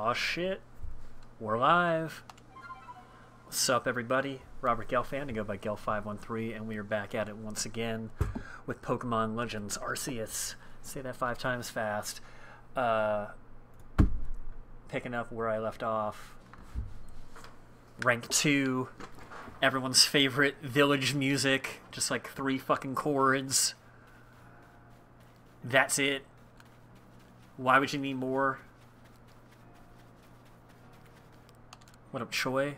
Aw shit, we're live. What's up, everybody? Robert Gelfand, I go by Gel513, and we are back at it once again with Pokemon Legends Arceus. Say that 5 times fast. Picking up where I left off. Rank 2. Everyone's favorite village music. Just like 3 fucking chords. That's it. Why would you need more? What up, Choi?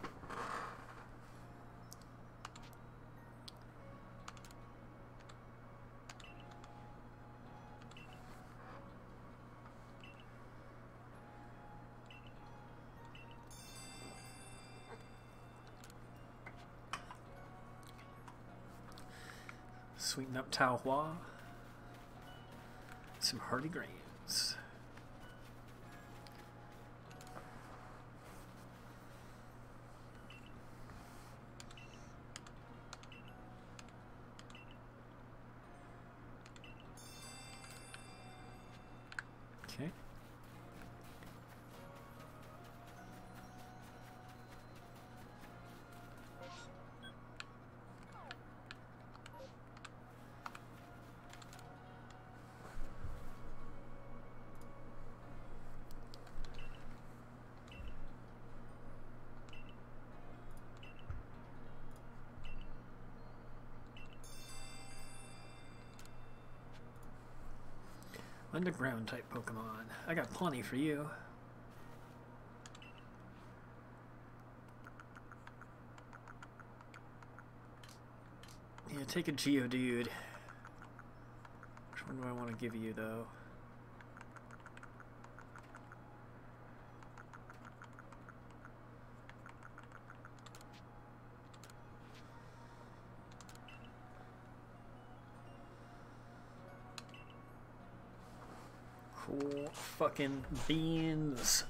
Sweeten up Tao Hua. Some hearty grains. Okay. Underground type Pokemon. I got plenty for you. Yeah, take a Geodude. Which one do I want to give you, though? Cool fucking beans.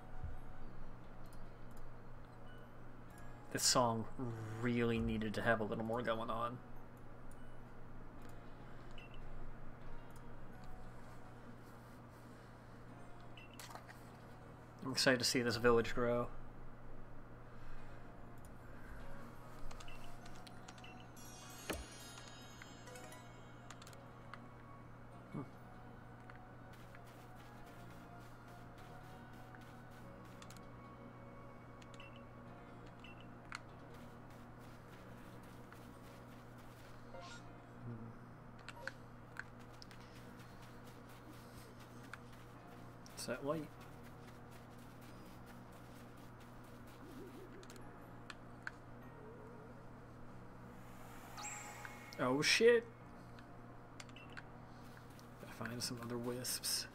This song really needed to have a little more going on. I'm excited to see this village grow. Is that light? Oh shit! Gotta find some other wisps.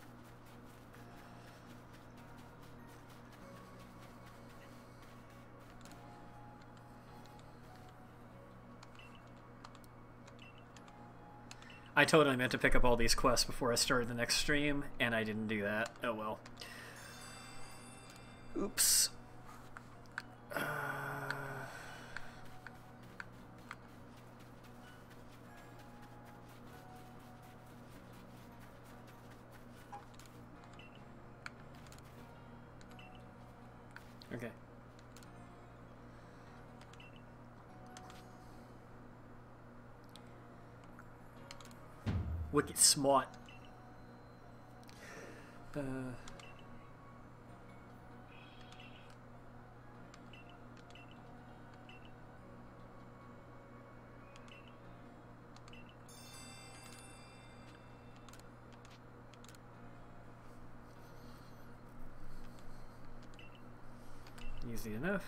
I totally meant to pick up all these quests before I started the next stream, and I didn't do that. Oh well. Oops. Okay. Wicked smart. Easy enough.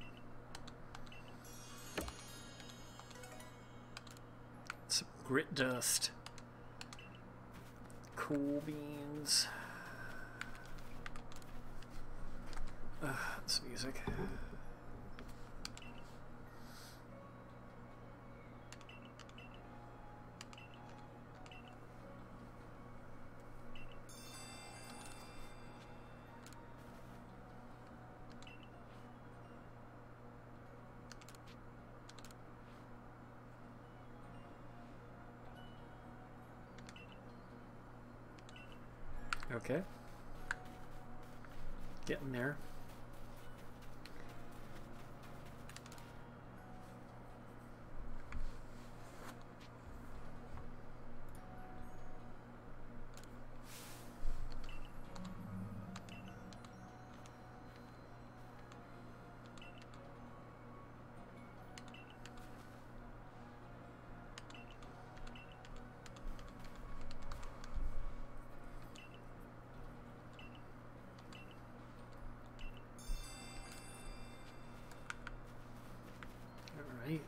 Some grit dust. Cool beans. This music. Okay. Getting there. Right.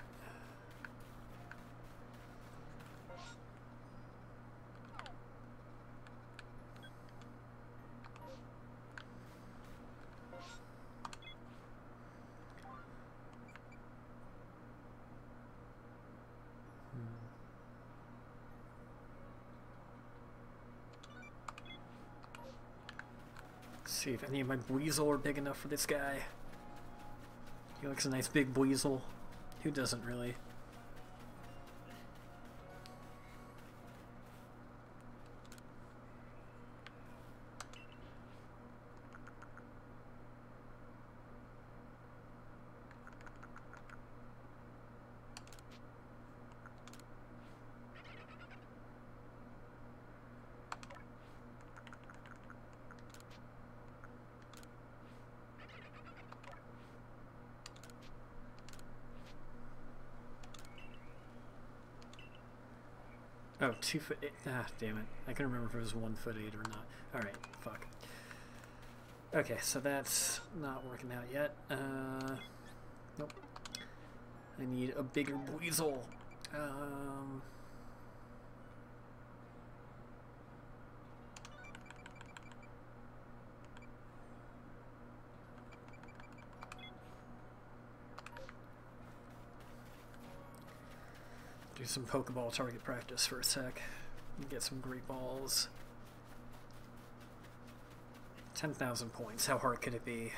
Let's see if any of my Buizel are big enough for this guy. He looks a nice big Buizel. Who doesn't really? Oh, 2 foot 8. Ah, damn it. I couldn't remember if it was 1 foot 8 or not. Alright, fuck. Okay, so that's not working out yet. Nope. I need a bigger Buizel. Do some Pokeball target practice for a sec. Get some great balls. 10,000 points. How hard could it be?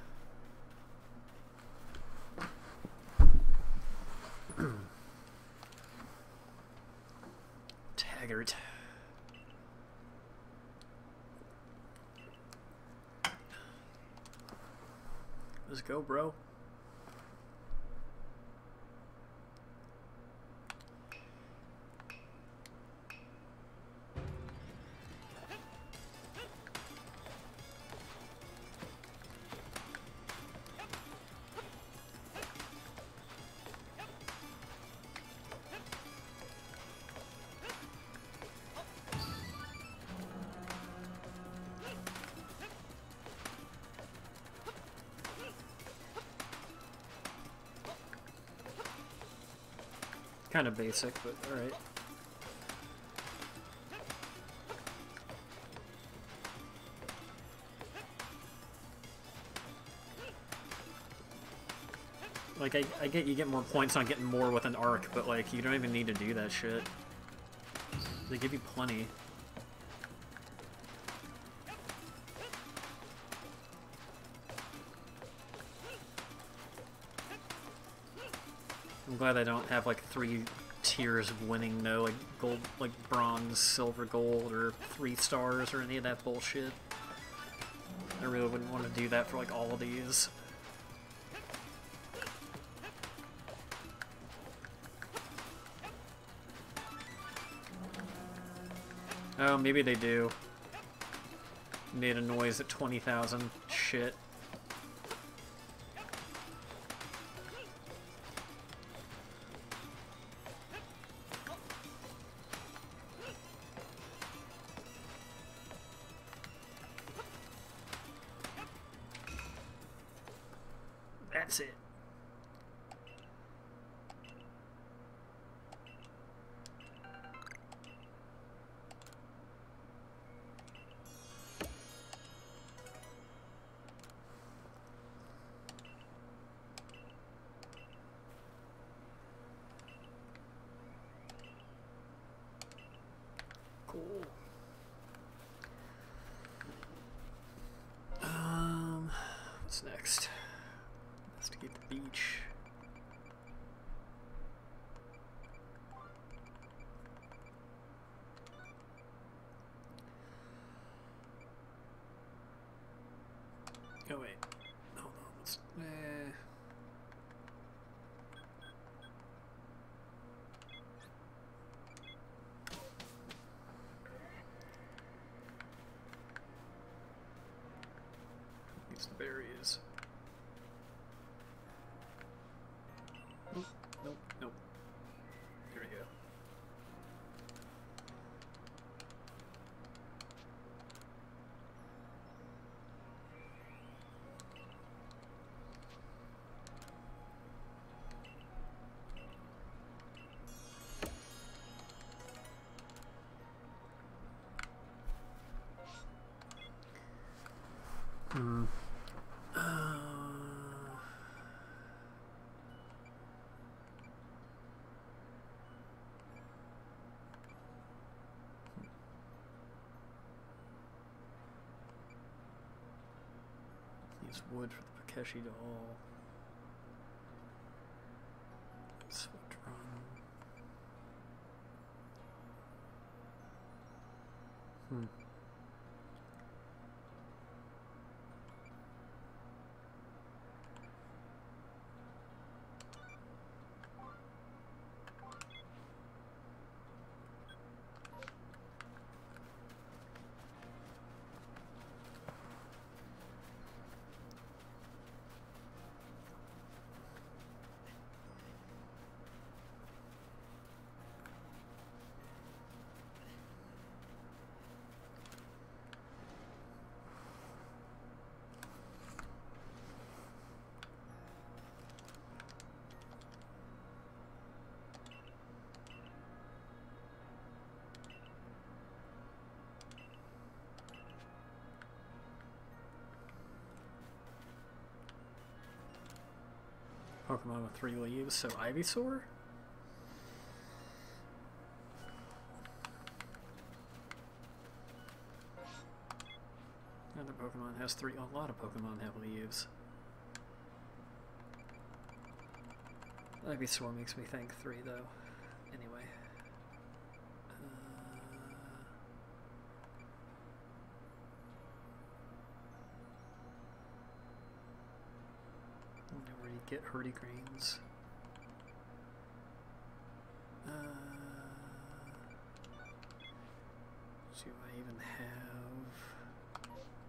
Taggart. Let's go, bro. Kind of basic, but alright. Like, I get you get more points on getting more with an arc, but like, you don't even need to do that shit. They give you plenty. I'm glad I don't have like 3 tiers of winning, no, like gold, like bronze, silver, gold, or 3 stars or any of that bullshit. I really wouldn't want to do that for like all of these. Oh, maybe they do. Made a noise at 20,000. Shit. That's it. Cool. What's next? Investigate the beach. Oh wait, hold on. Let's, use the berries. Nope, nope, nope. There we go. Hmm. Use wood for the Pikachu doll. Swift run. Hmm. Pokemon with 3 leaves, so Ivysaur? Another Pokemon has 3. A lot of Pokemon have leaves. Ivysaur makes me think 3 though. Anyway. Where you get Hurdy-Greens. Do I even have...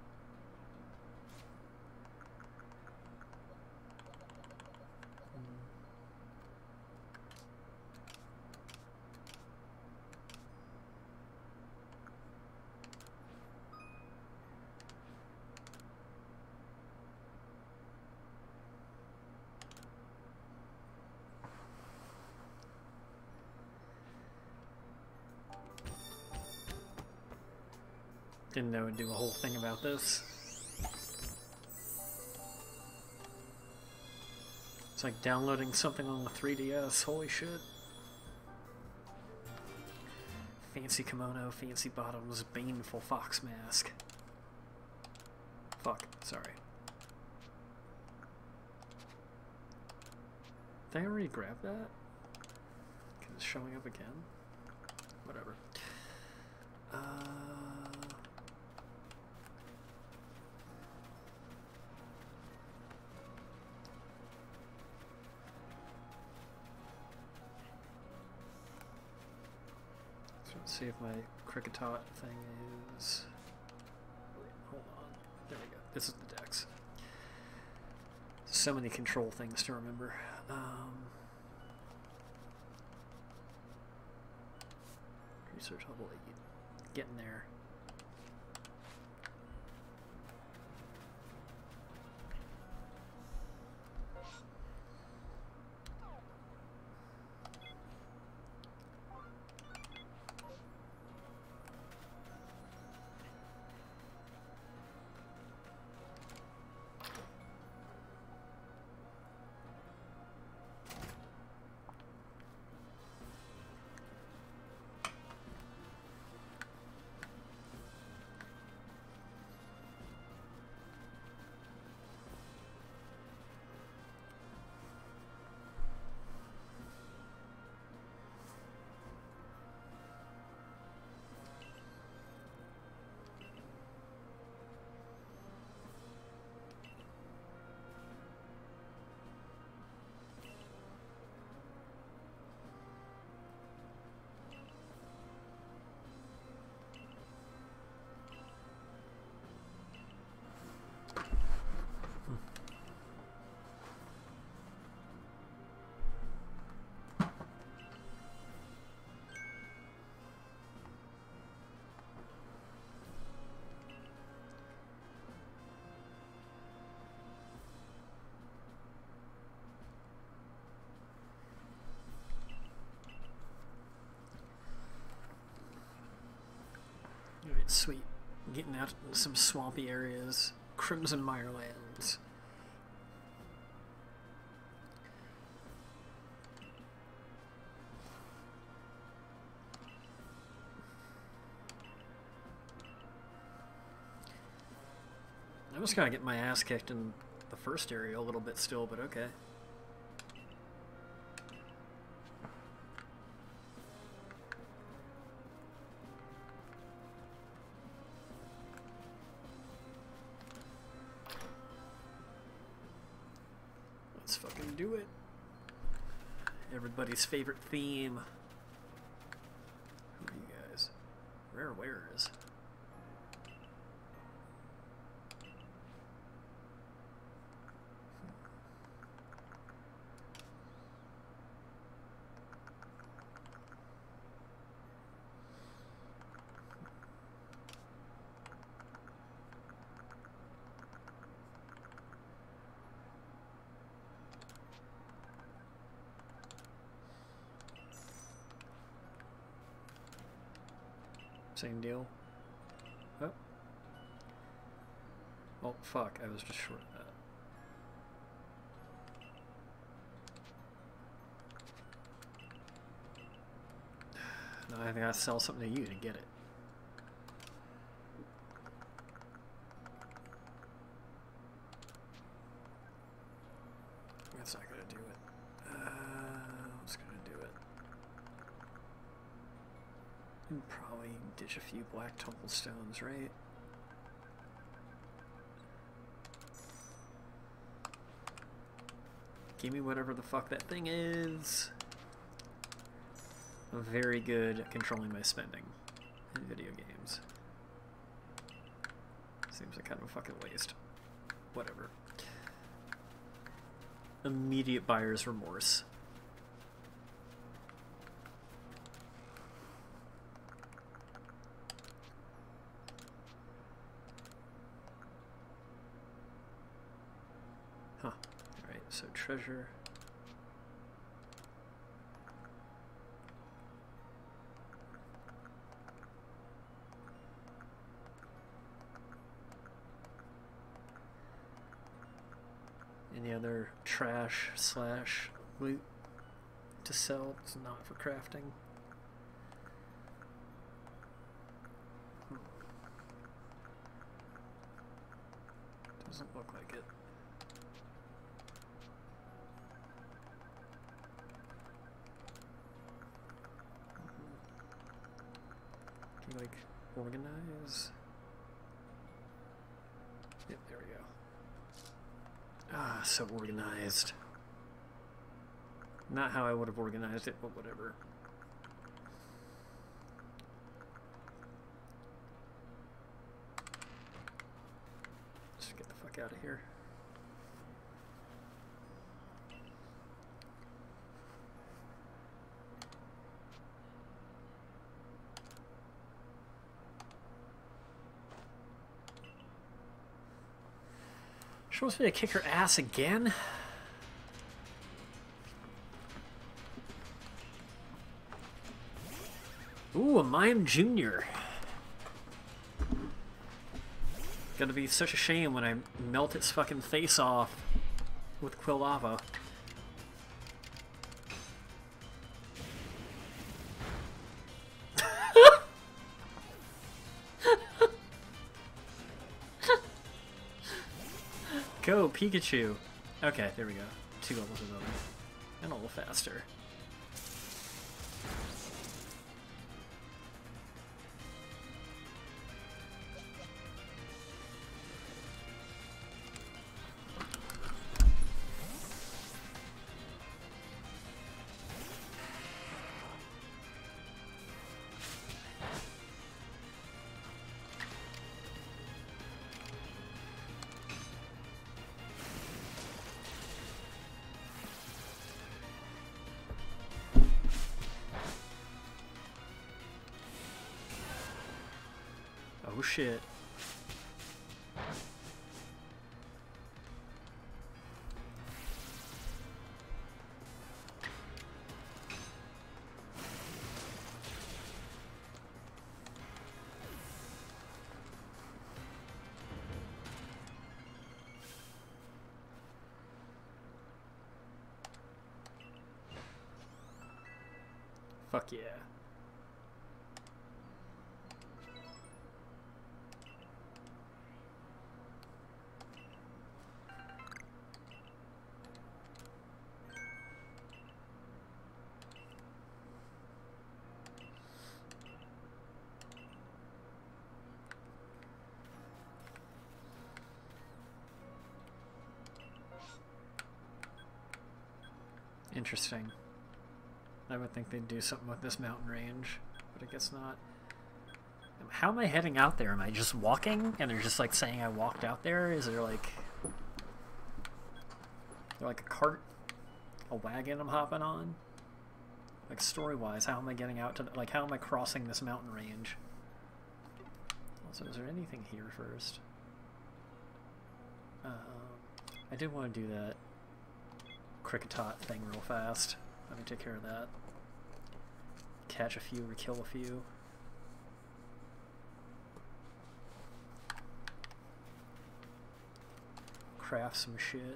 Didn't know it'd do a whole thing about this. It's like downloading something on the 3DS, holy shit. Fancy kimono, fancy bottoms, baneful fox mask. Fuck, sorry. Did I already grab that? Because it's showing up again? Whatever. Let's see if my Kricketot thing is... Wait, hold on. There we go. This is the Dex. So many control things to remember. Research level 8. Getting there. Sweet. Getting out in some swampy areas. Crimson Mirelands. I was kind of getting my ass kicked in the first area a little bit still, but okay. Let's fucking do it. Everybody's favorite theme. Who are you guys? Rare wares. Same deal. Oh. Oh, fuck. I was just short of that. No, I think I sell something to you to get it. That's not gonna do it. What's gonna do it? And probably ditch a few black temple stones, right? Give me whatever the fuck that thing is. I'm very good at controlling my spending in video games. Seems like kind of a fucking waste. Whatever. Immediate buyer's remorse. Huh. Alright, so treasure. Any other trash slash loot to sell? It's not for crafting. Doesn't look like it. Can you like organize? Yep, there we go. Ah, so organized. Not how I would have organized it, but whatever. Just get the fuck out of here. She wants me to kick her ass again? Ooh, a Mime Jr. Gonna be such a shame when I melt its fucking face off with Quilava. Go, Pikachu! Okay, there we go. 2 levels above it. And a little faster. Oh shit. Fuck yeah. Interesting. I would think they'd do something with this mountain range, but I guess not. How am I heading out there? Am I just walking and they're just like saying I walked out there? Is there like a cart, a wagon I'm hopping on? Like story-wise, how am I getting out to, like, how am I crossing this mountain range? Also, is there anything here first? I did want to do that Kricketot thing real fast. Let me take care of that. Catch a few or kill a few. Craft some shit.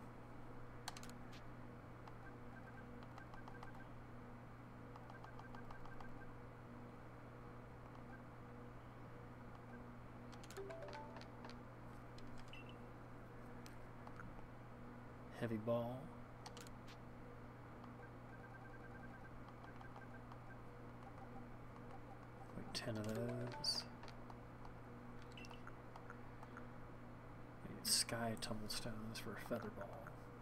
Heavy ball. Like 10 of those. Sky tumblestones for a feather ball.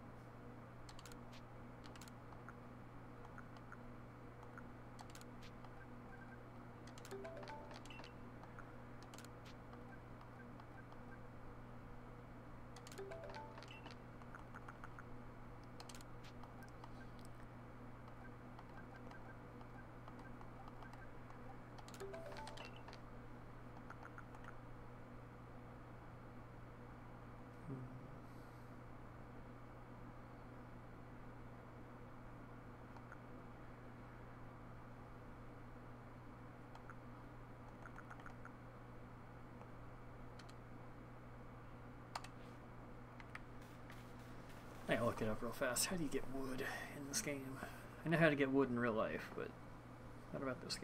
I'll look it up real fast. How do you get wood in this game? I know how to get wood in real life, but what about this game?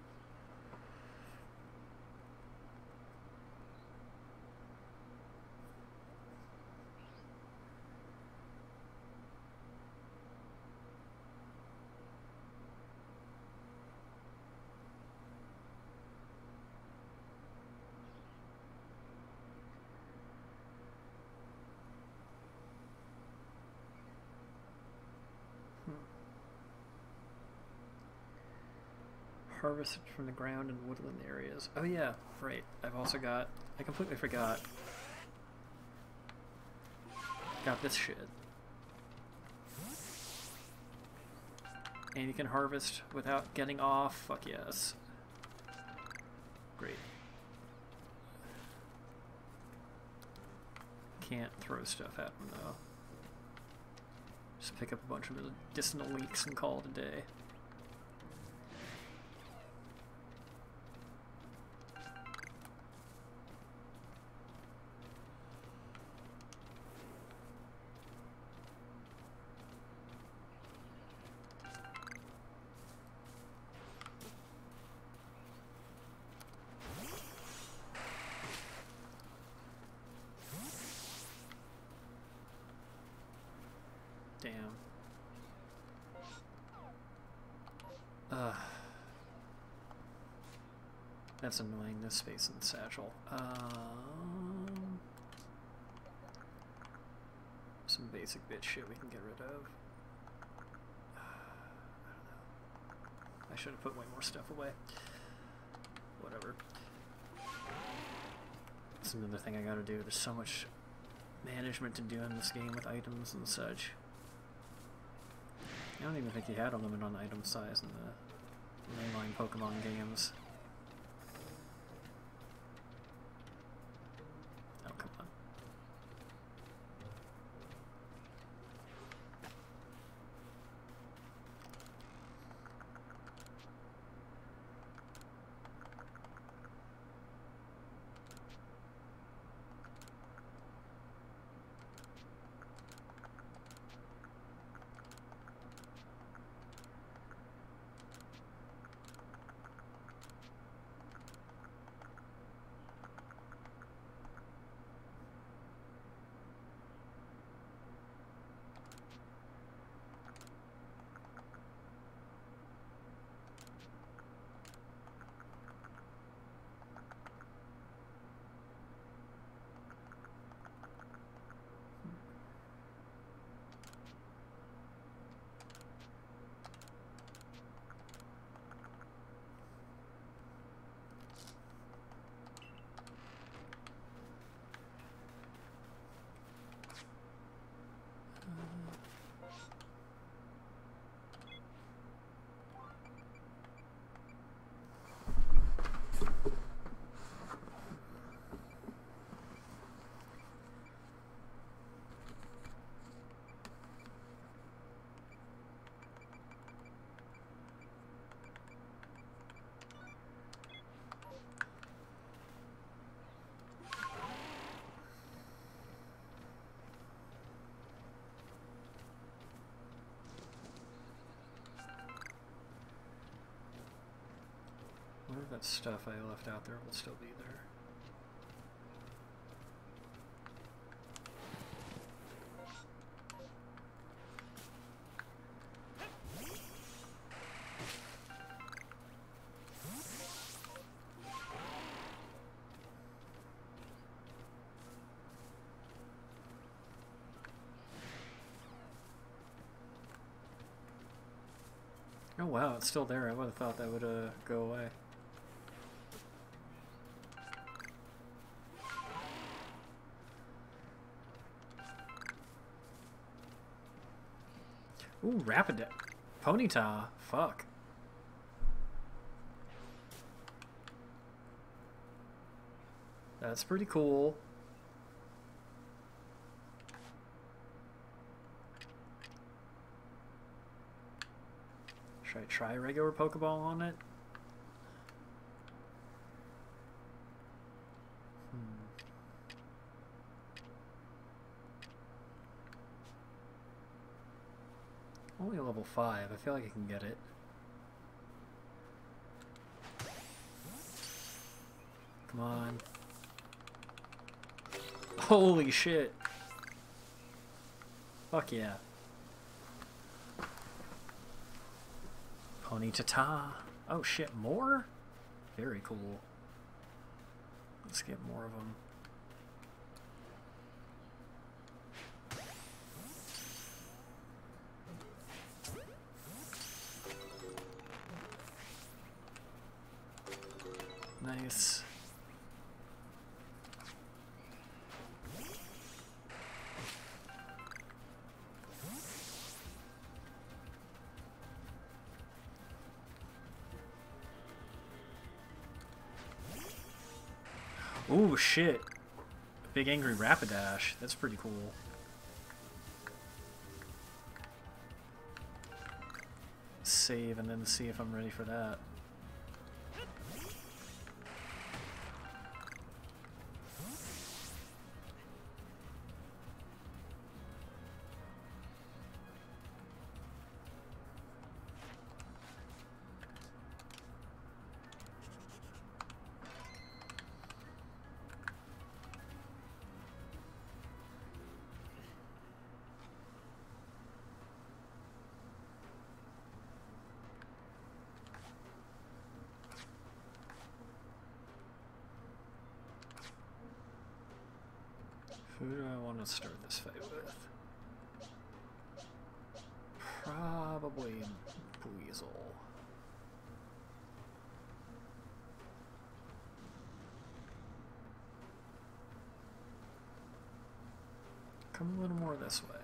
Harvested from the ground in woodland areas. Oh yeah, right. I've also got, I completely forgot. Got this shit. And you can harvest without getting off. Fuck yes. Great. Can't throw stuff at them though. Just pick up a bunch of medicinal leeks and call it a day. Damn. That's annoying, this space in the satchel. Some basic bitch shit we can get rid of. I don't know. I should have put way more stuff away. Whatever. That's another thing I gotta do. There's so much management to do in this game with items and such. I don't even think you had a limit on item size in the mainline Pokemon games. Oh, come on. stuff I left out there will still be there. Oh wow, it's still there. I would have thought that would go away. Ooh, Rapidash. Ponyta. Fuck. That's pretty cool. Should I try regular Pokeball on it? Only level 5. I feel like I can get it. Come on. Holy shit. Fuck yeah. Ponyta. Oh shit, more? Very cool. Let's get more of them. Nice. Ooh, shit. Big angry Rapidash. That's pretty cool. Save and then see if I'm ready for that. Who do I want to start this fight with? Probably Buizel. Come a little more this way.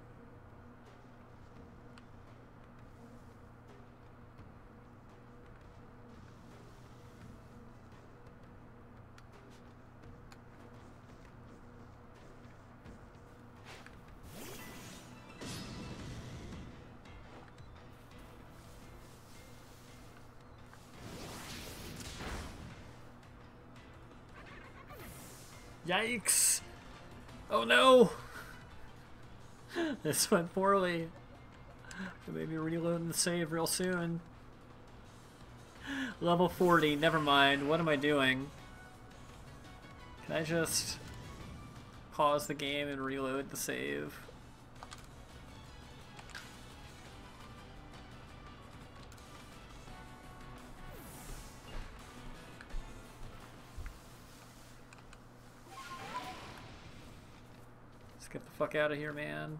Yikes! Oh no! This went poorly. Maybe reloading the save real soon. Level 40, never mind. What am I doing? Can I just pause the game and reload the save? Get the fuck out of here, man.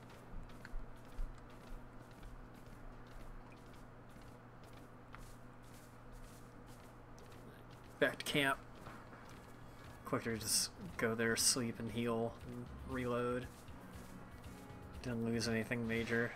Back to camp. Quicker to just go there, sleep and heal and reload. Didn't lose anything major.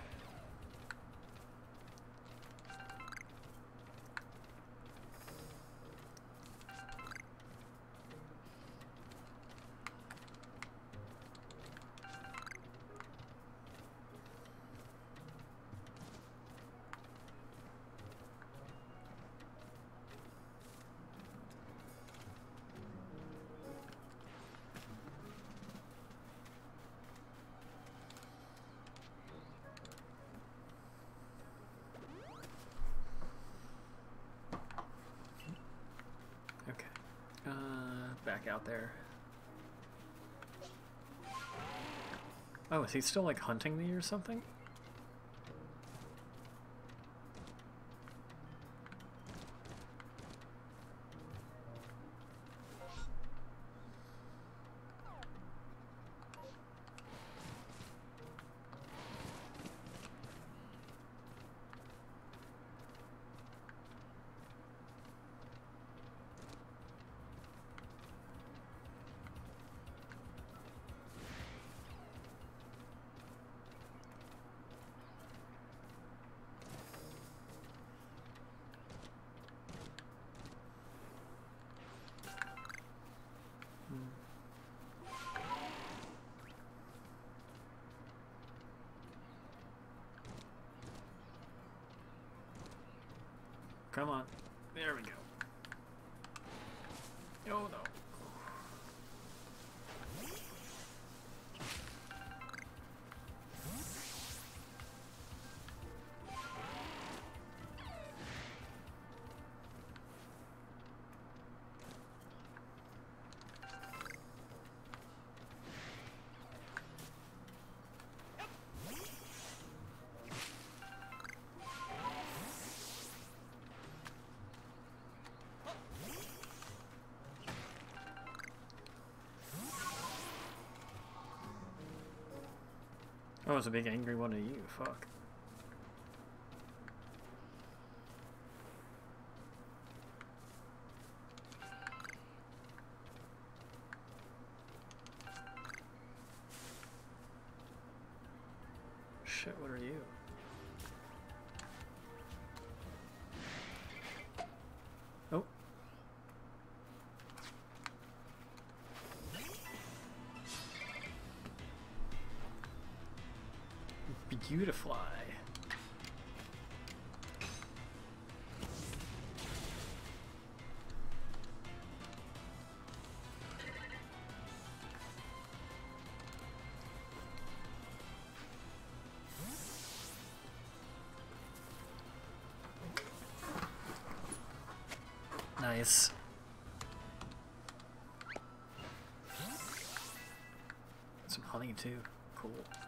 back out there. Oh, is he still, like, hunting me or something? Come on. There we go. Oh no. Oh, it's a big angry one of you. Fuck. Shit, what are you? Oh. Beautifly. Nice. Some honey too. Cool.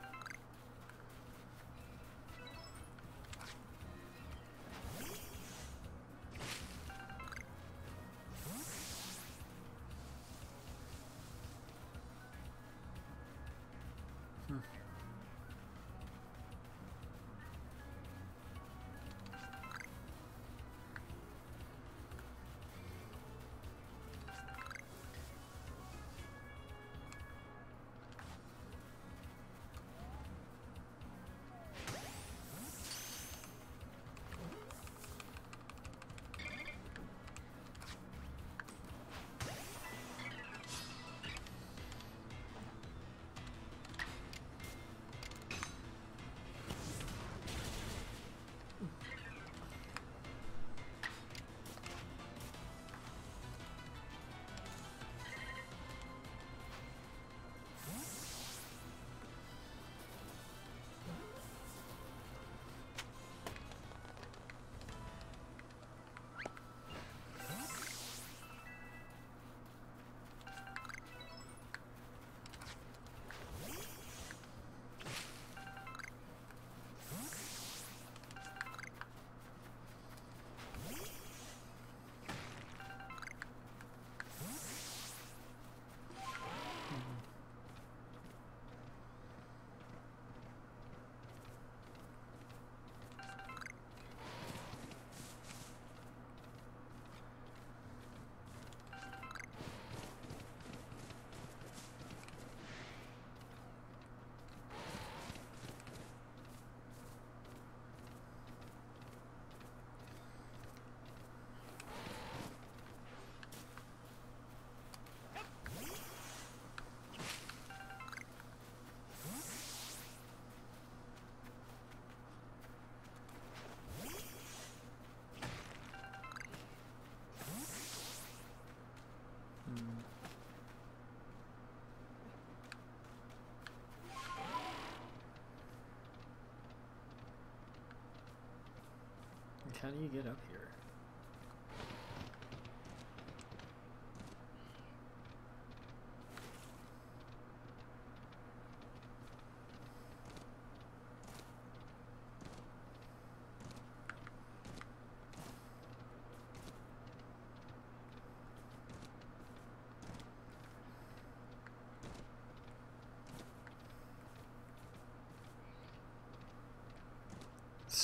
How do you get up here?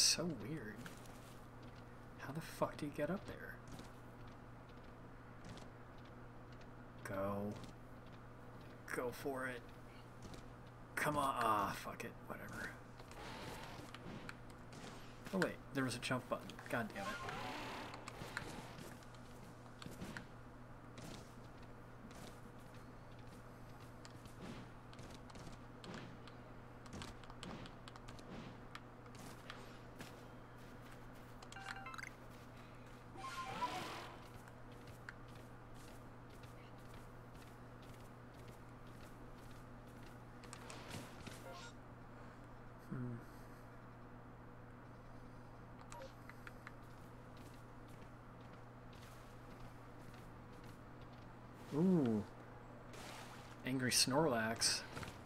so weird. How the fuck do you get up there? Go. Go for it. Come on. Ah, fuck it. Whatever. Oh wait, there was a jump button. God damn it. Ooh. Angry Snorlax.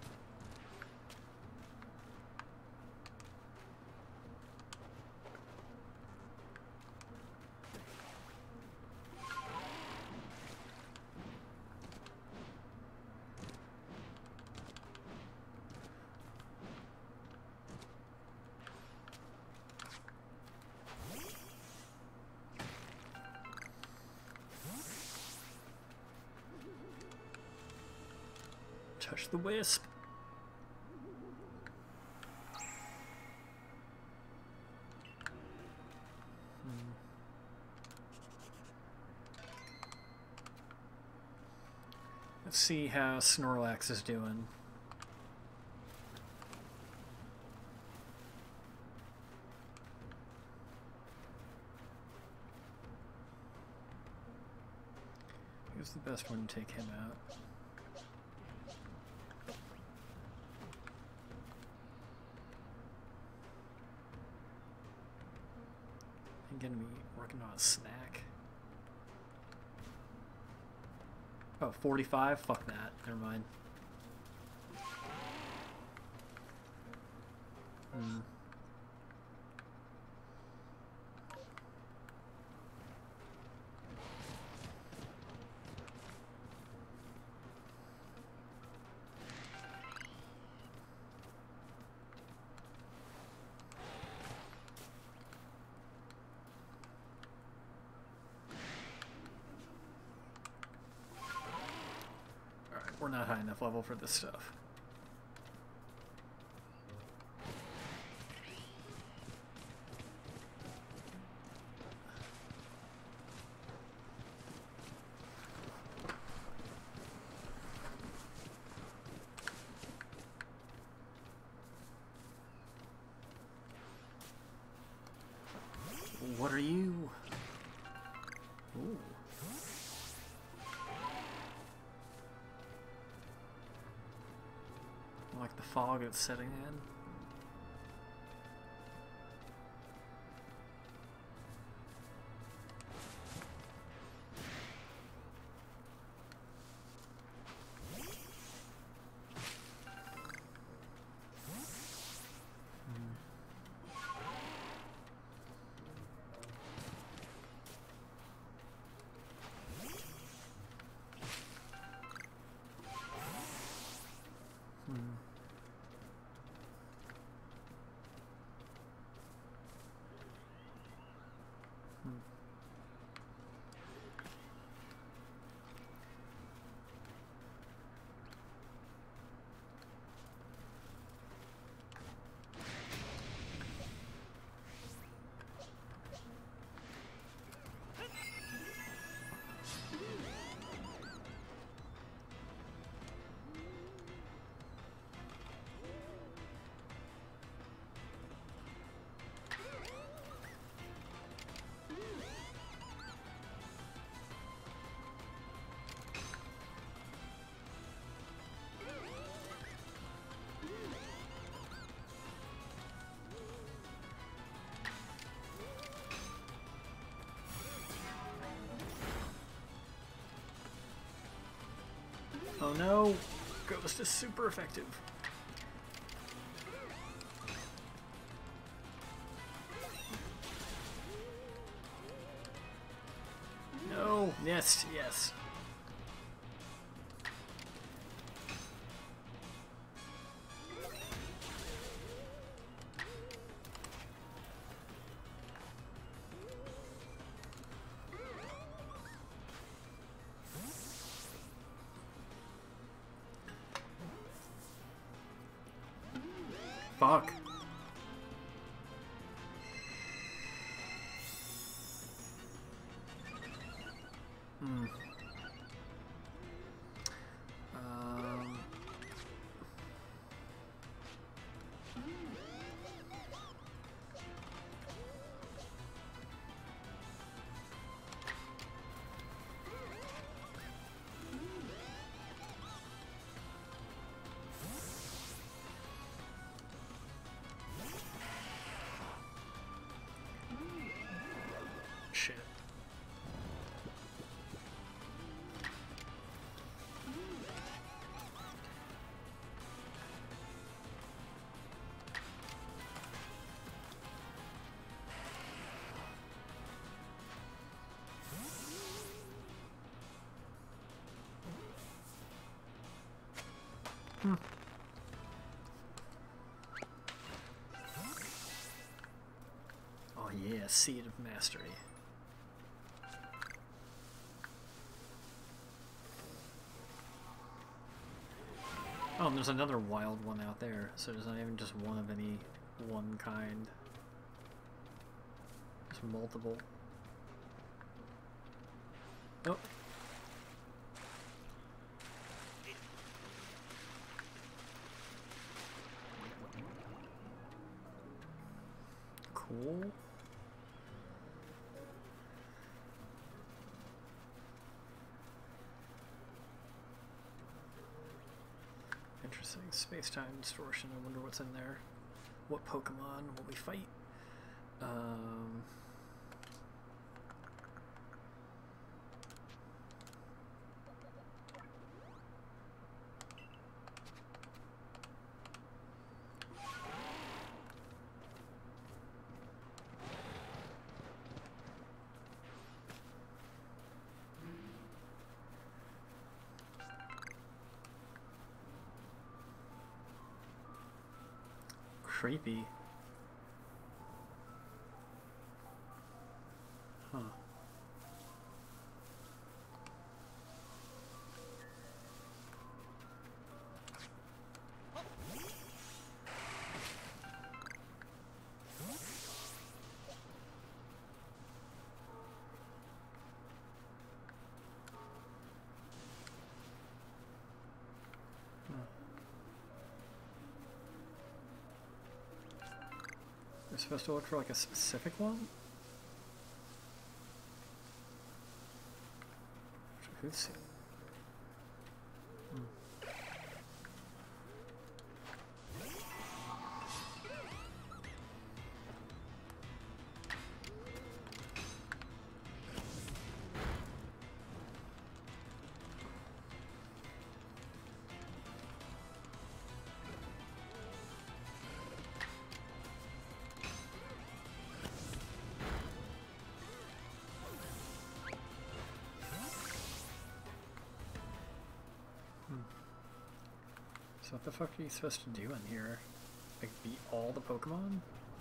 Touch the wisp. Let's see how Snorlax is doing. Who's the best one to take him out? I'm gonna be working on a snack. Oh, 45? Fuck that. Never mind. We're not high enough level for this stuff. What are you? Ooh. Like the fog it's setting in. Oh no! Ghost is super effective. No! Missed, yes. Fuck. Hmm. Shit. Hmm. Oh yeah, Seed of Mastery. Oh, and there's another wild one out there, so there's not even just one of any one kind. There's multiple. Oh. Cool. Interesting. Space-time distortion. I wonder what's in there. What Pokemon will we fight? Creepy. Huh. We're supposed to look for like a specific one? Who's seen? So what the fuck are you supposed to do in here? Like beat all the Pokemon?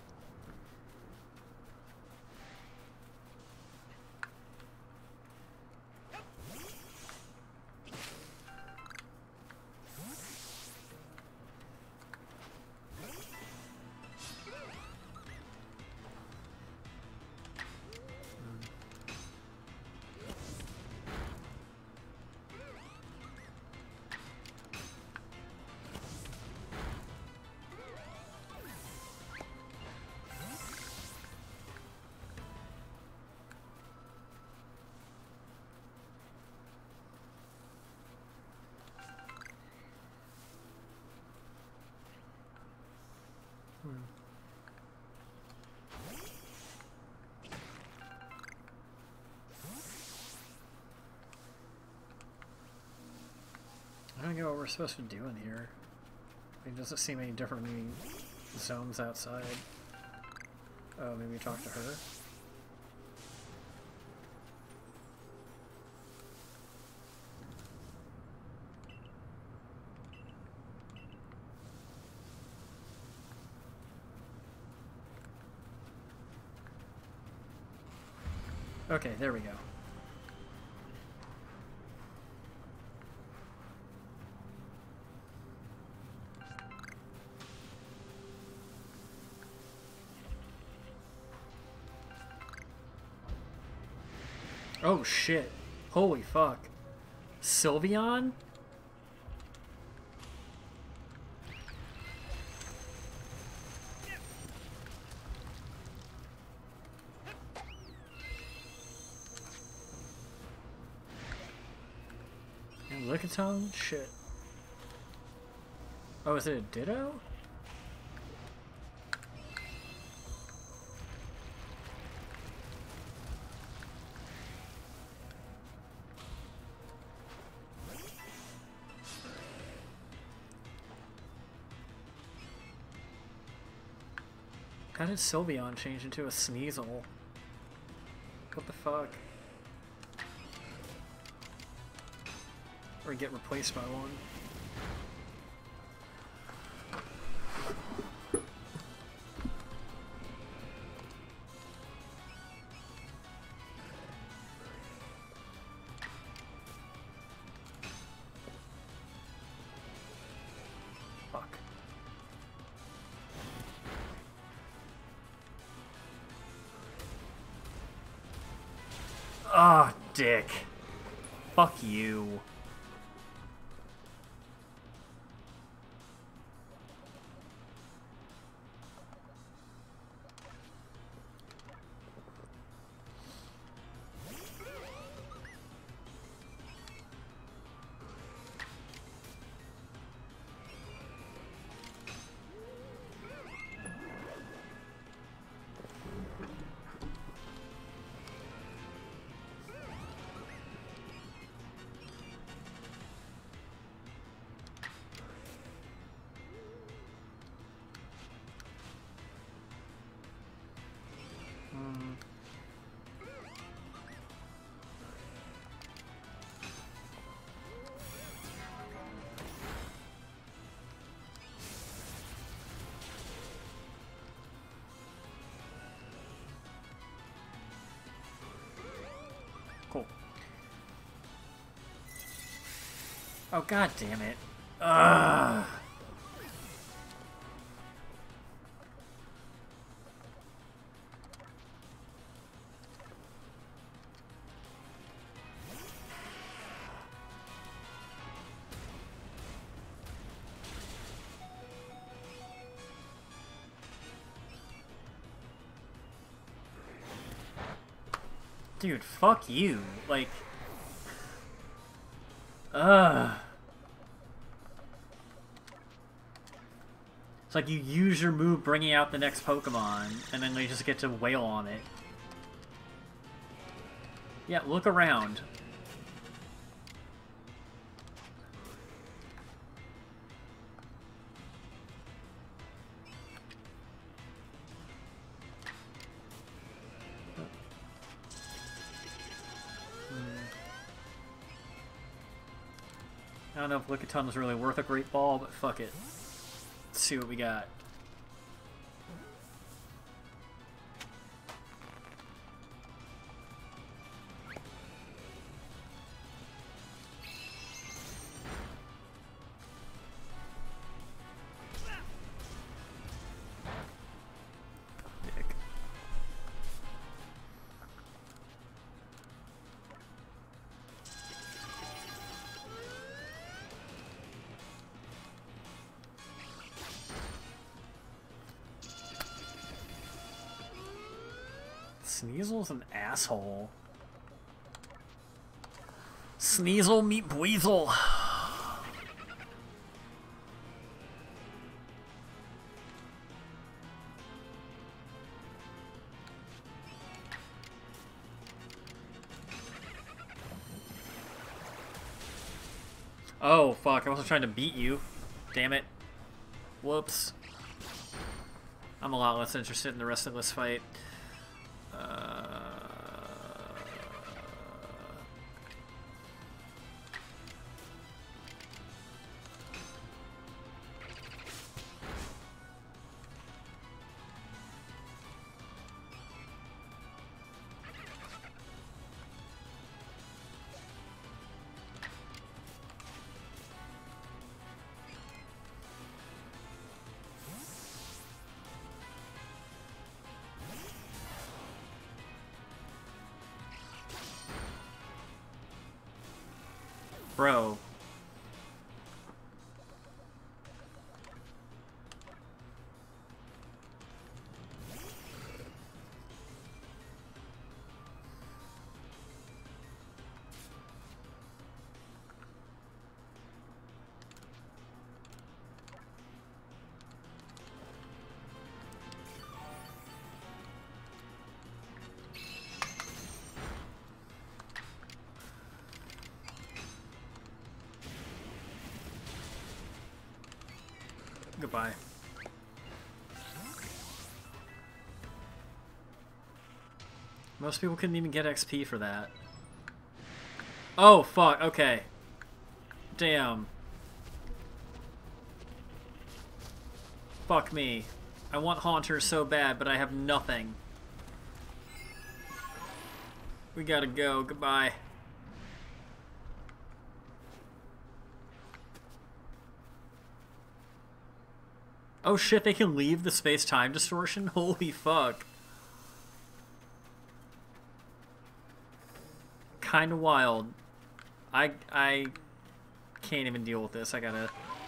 I don't know what we're supposed to do in here. It doesn't seem any different than the zones outside. Oh, maybe talk to her? Okay, there we go. Oh shit. Holy fuck. Sylveon? And Lickitung? Shit. Oh, is it a Ditto? How did Sylveon change into a Sneasel? What the fuck? Or get replaced by one? Fuck. Ah, dick. Fuck you. Cool. Oh, god damn it. Ugh. Dude, fuck you. Like... Ugh. It's like you use your move bringing out the next Pokemon, and then they just get to wail on it. Yeah, look around. I don't know if Lickitung is really worth a Great Ball, but fuck it. Let's see what we got. Dick. Sneasel's an asshole. Sneasel meet Buizel. Oh, fuck. I wasn't trying to beat you. Damn it. Whoops. I'm a lot less interested in the rest of this fight. Bro. Goodbye. Most people couldn't even get XP for that. Oh, fuck. Okay. Damn. Fuck me. I want Haunter so bad, but I have nothing. We gotta go. Goodbye. Oh shit, they can leave the space-time distortion? Holy fuck. Kinda wild. I can't even deal with this. I gotta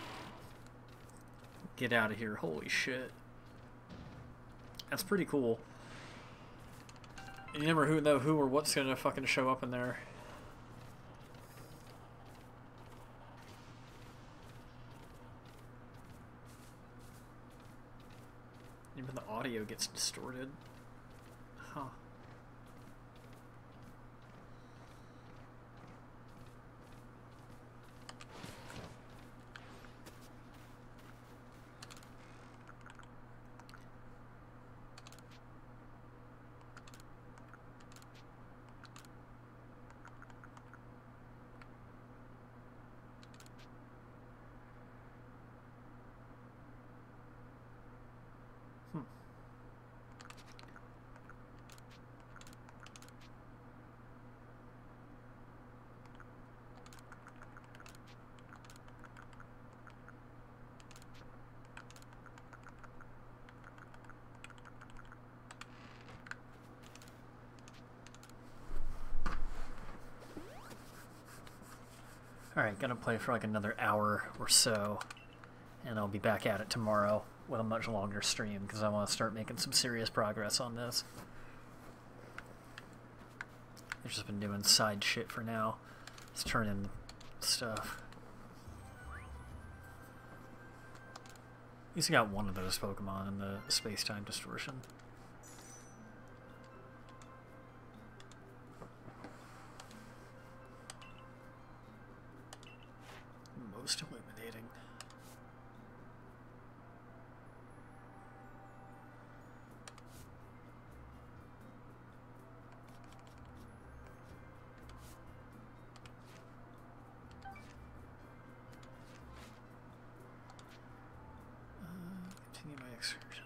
get out of here. Holy shit. That's pretty cool. You never know who or what's gonna fucking show up in there. Even the audio gets distorted. Huh. Alright, gonna play for like another hour or so, and I'll be back at it tomorrow with a much longer stream, because I want to start making some serious progress on this. I've just been doing side shit for now. Let's turn in stuff. At least I got one of those Pokemon in the space-time distortion. Most illuminating. Continue my excursion.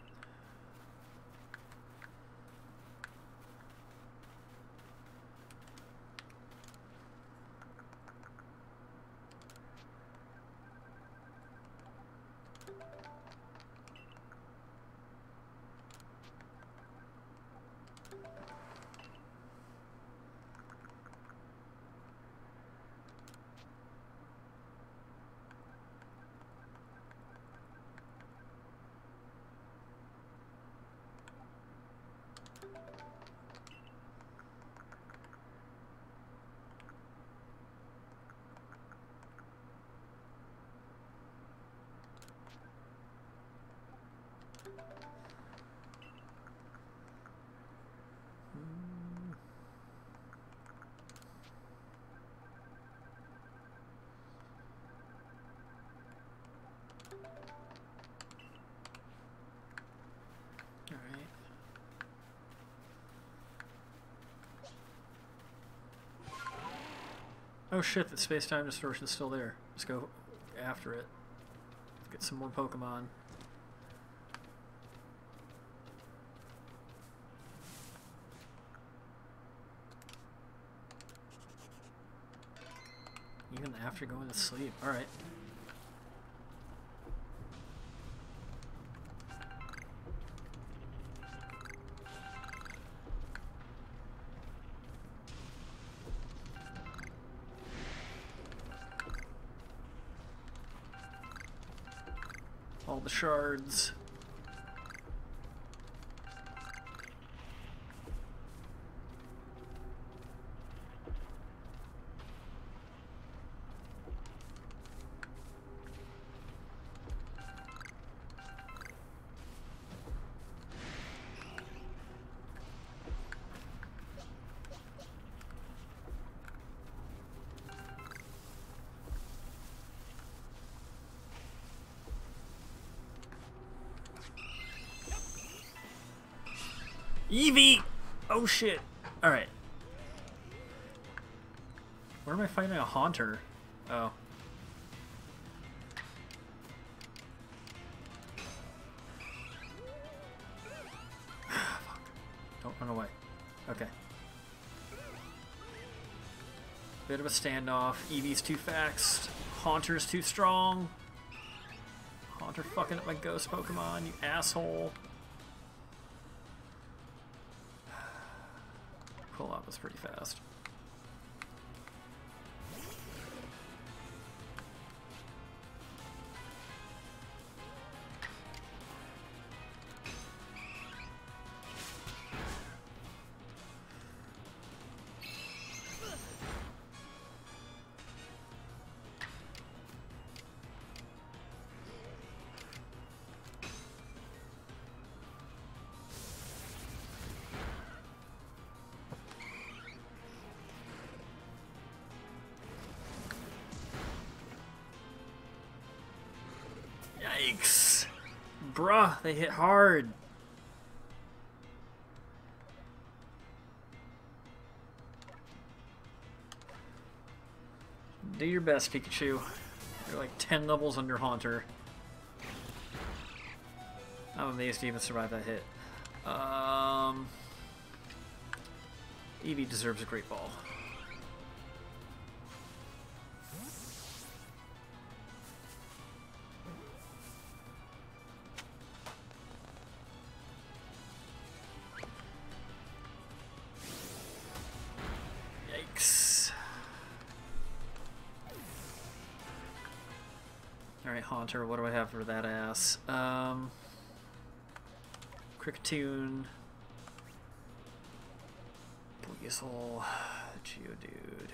Oh shit, that space-time distortion is still there. Let's go after it. Let's get some more Pokemon. Even after going to sleep. Alright. all the shards. Eevee! Oh shit. Alright. Where am I fighting a Haunter? Oh. Fuck. Don't run away. Okay. Bit of a standoff. Eevee's too fast. Haunter's too strong. Haunter fucking up my ghost Pokemon, you asshole. Pull out was pretty fast. Yikes! Bruh, they hit hard. Do your best, Pikachu. You're like 10 levels under Haunter. I'm amazed you even survived that hit. Eevee deserves a great ball. Alright, Haunter, what do I have for that ass? Kricketune, Weasel, Geodude.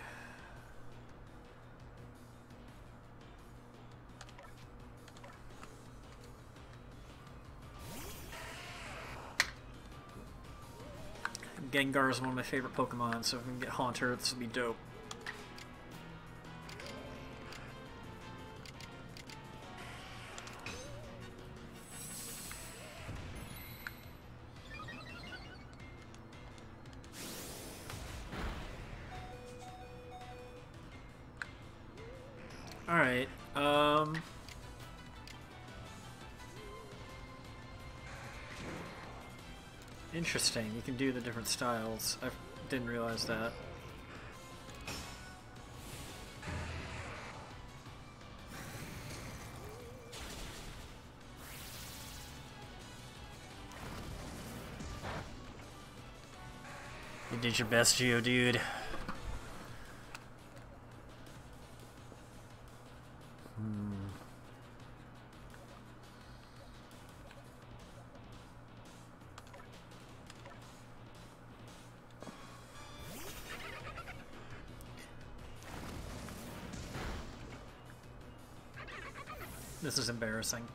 Gengar is one of my favorite Pokemon, so if we can get Haunter, this would be dope. Alright, interesting, you can do the different styles. I didn't realize that. You did your best, Geodude. This is embarrassing.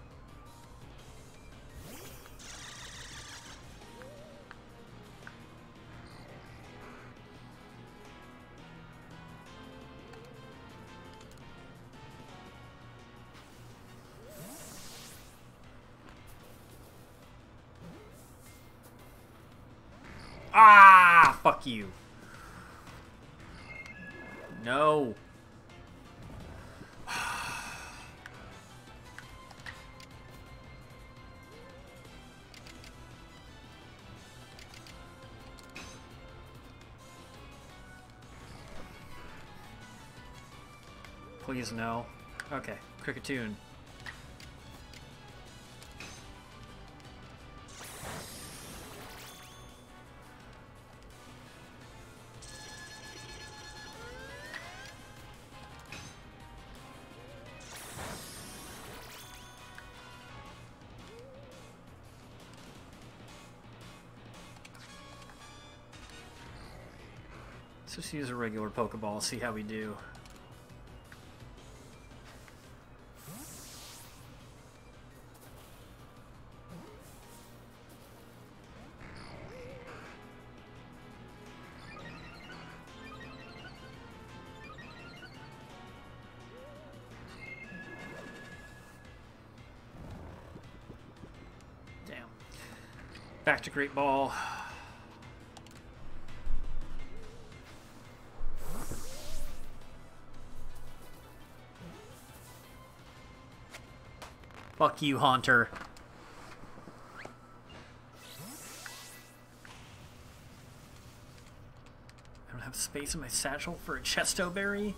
Ah, fuck you. No. Please no. Okay, Kricketune. Let's just use a regular Pokeball, see how we do. Damn. Back to Great Ball. Fuck you, Haunter. I don't have space in my satchel for a Chesto Berry.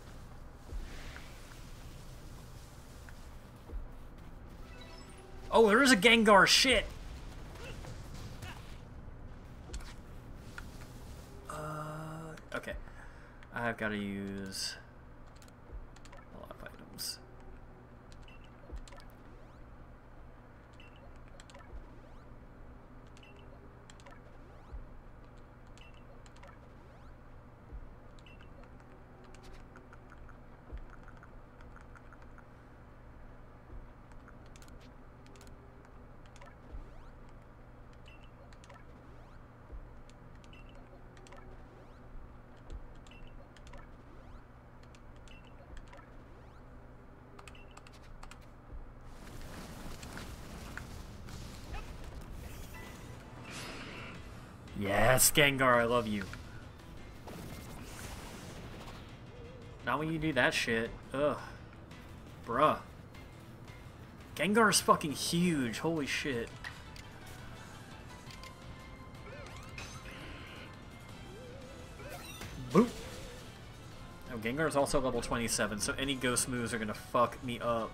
Oh, there is a Gengar. Shit. Okay. I've got to use a lot of items. Yes, Gengar, I love you. Not when you do that shit. Ugh. Bruh. Gengar's fucking huge. Holy shit. Boop. Oh, Gengar's also level 27, so any ghost moves are gonna fuck me up.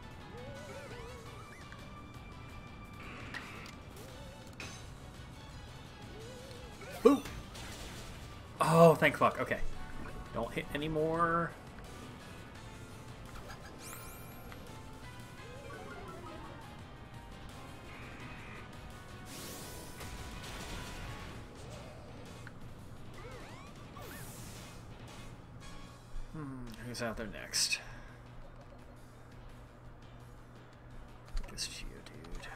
Boop! Oh, thank fuck. Okay. Don't hit anymore. Who's out there next? I guess Geodude.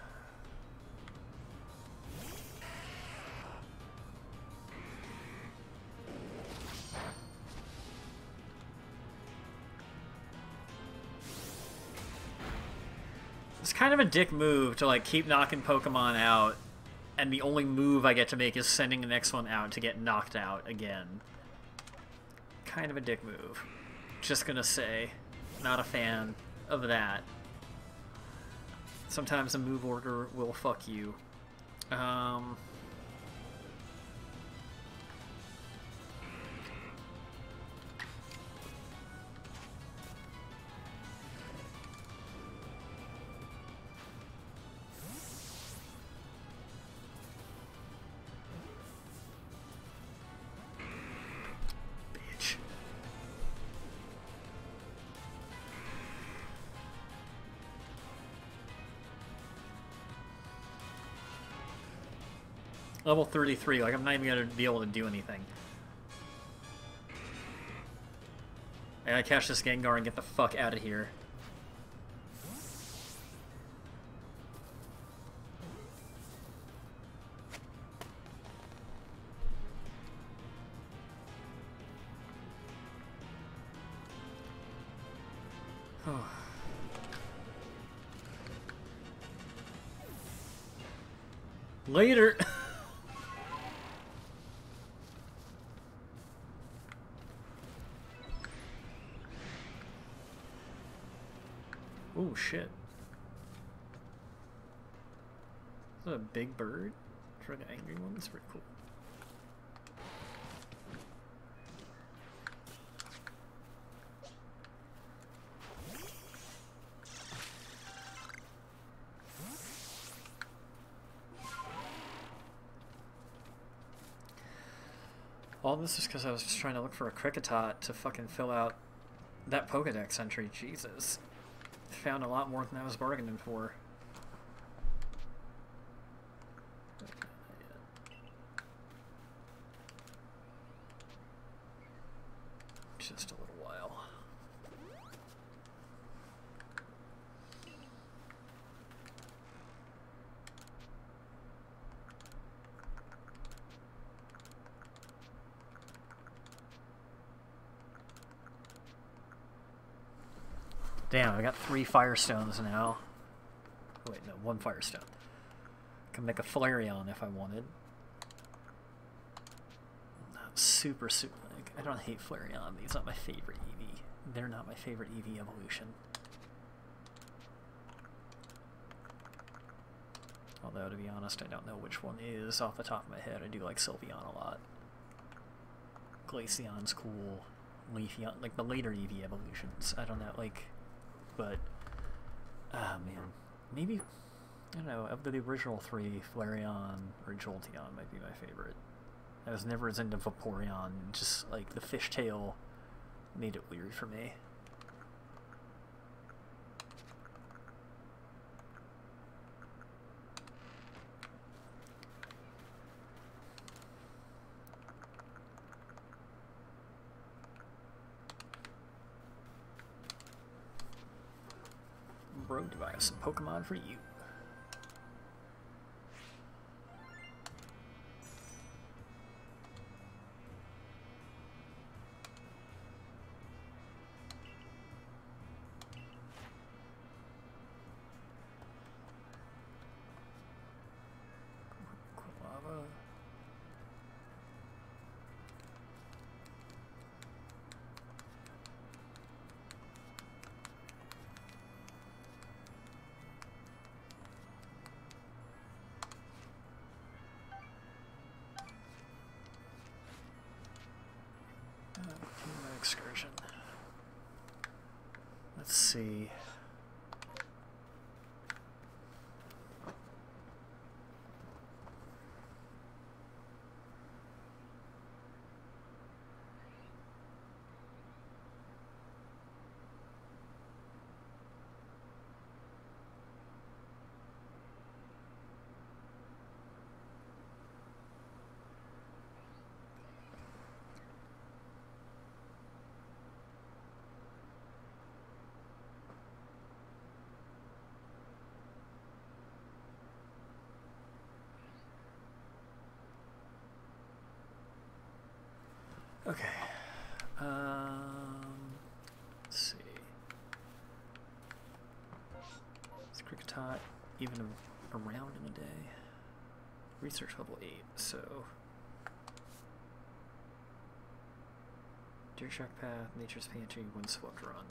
It's kind of a dick move to like keep knocking Pokemon out, and the only move I get to make is sending the next one out to get knocked out again. Kind of a dick move. Just gonna say, not a fan of that. Sometimes a move order will fuck you. Level 33, like I'm not even gonna be able to do anything. I gotta catch this Gengar and get the fuck out of here. Later! Oh shit. Is that a big bird? For an angry one? That's pretty cool. All this is because I was just trying to look for a Kricketot to fucking fill out that Pokedex entry. Jesus. Found a lot more than I was bargaining for. just a little while. Damn, I got 3 Firestones now. Oh, wait, no, 1 Firestone. Can make a Flareon if I wanted. Not super, like, I don't hate Flareon. He's not my favorite Eevee. They're not my favorite Eevee evolution. Although, to be honest, I don't know which one is off the top of my head. I do like Sylveon a lot. Glaceon's cool. Leafeon, like the later Eevee evolutions. I don't know, like, but, ah, man. Maybe, I don't know, of the original 3, Flareon or Jolteon might be my favorite. I was never as into Vaporeon, just, like, the fishtail made it weird for me. Road to some Pokemon for you. Quilava. Excursion. Let's see. Okay. Let's see. Is Kricketot even around in a day? Research level 8, so Deer Shark Path, Nature's Pantry, Windswept Run.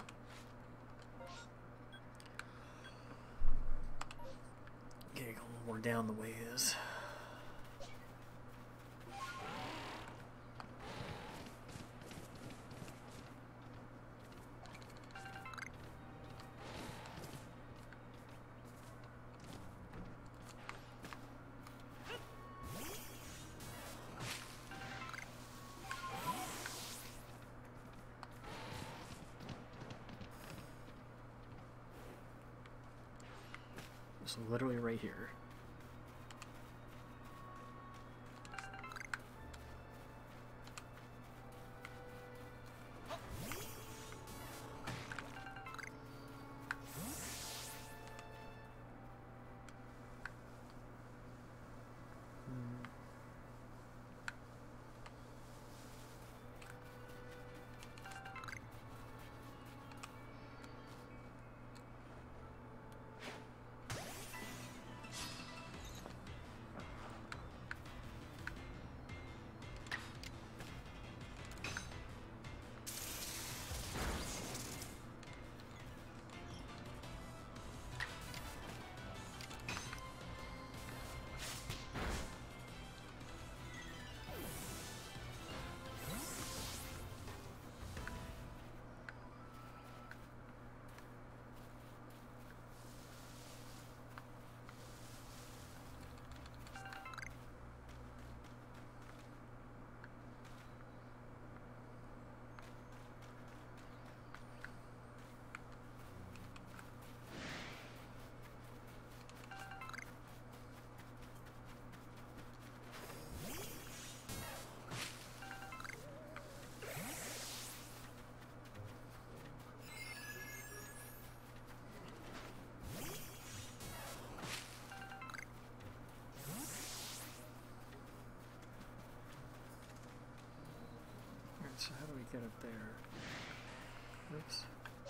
Okay, go more down the way is. So literally right here. Get up there. Oops.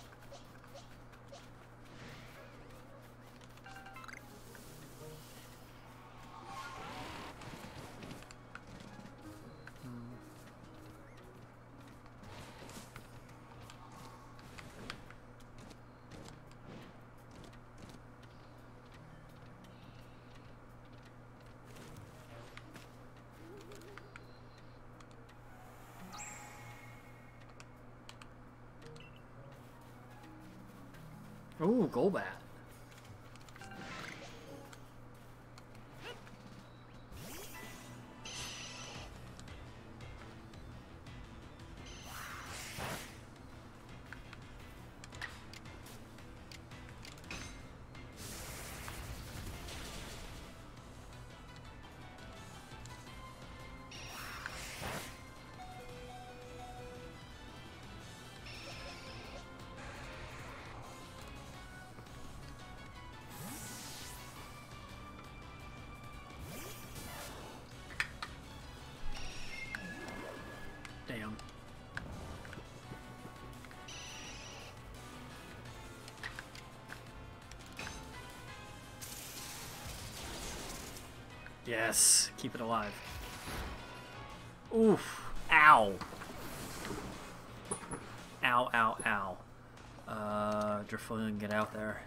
Ooh, Golbat. Damn. Yes, keep it alive. Oof. Ow. Ow, ow, ow. Drifloon, get out there.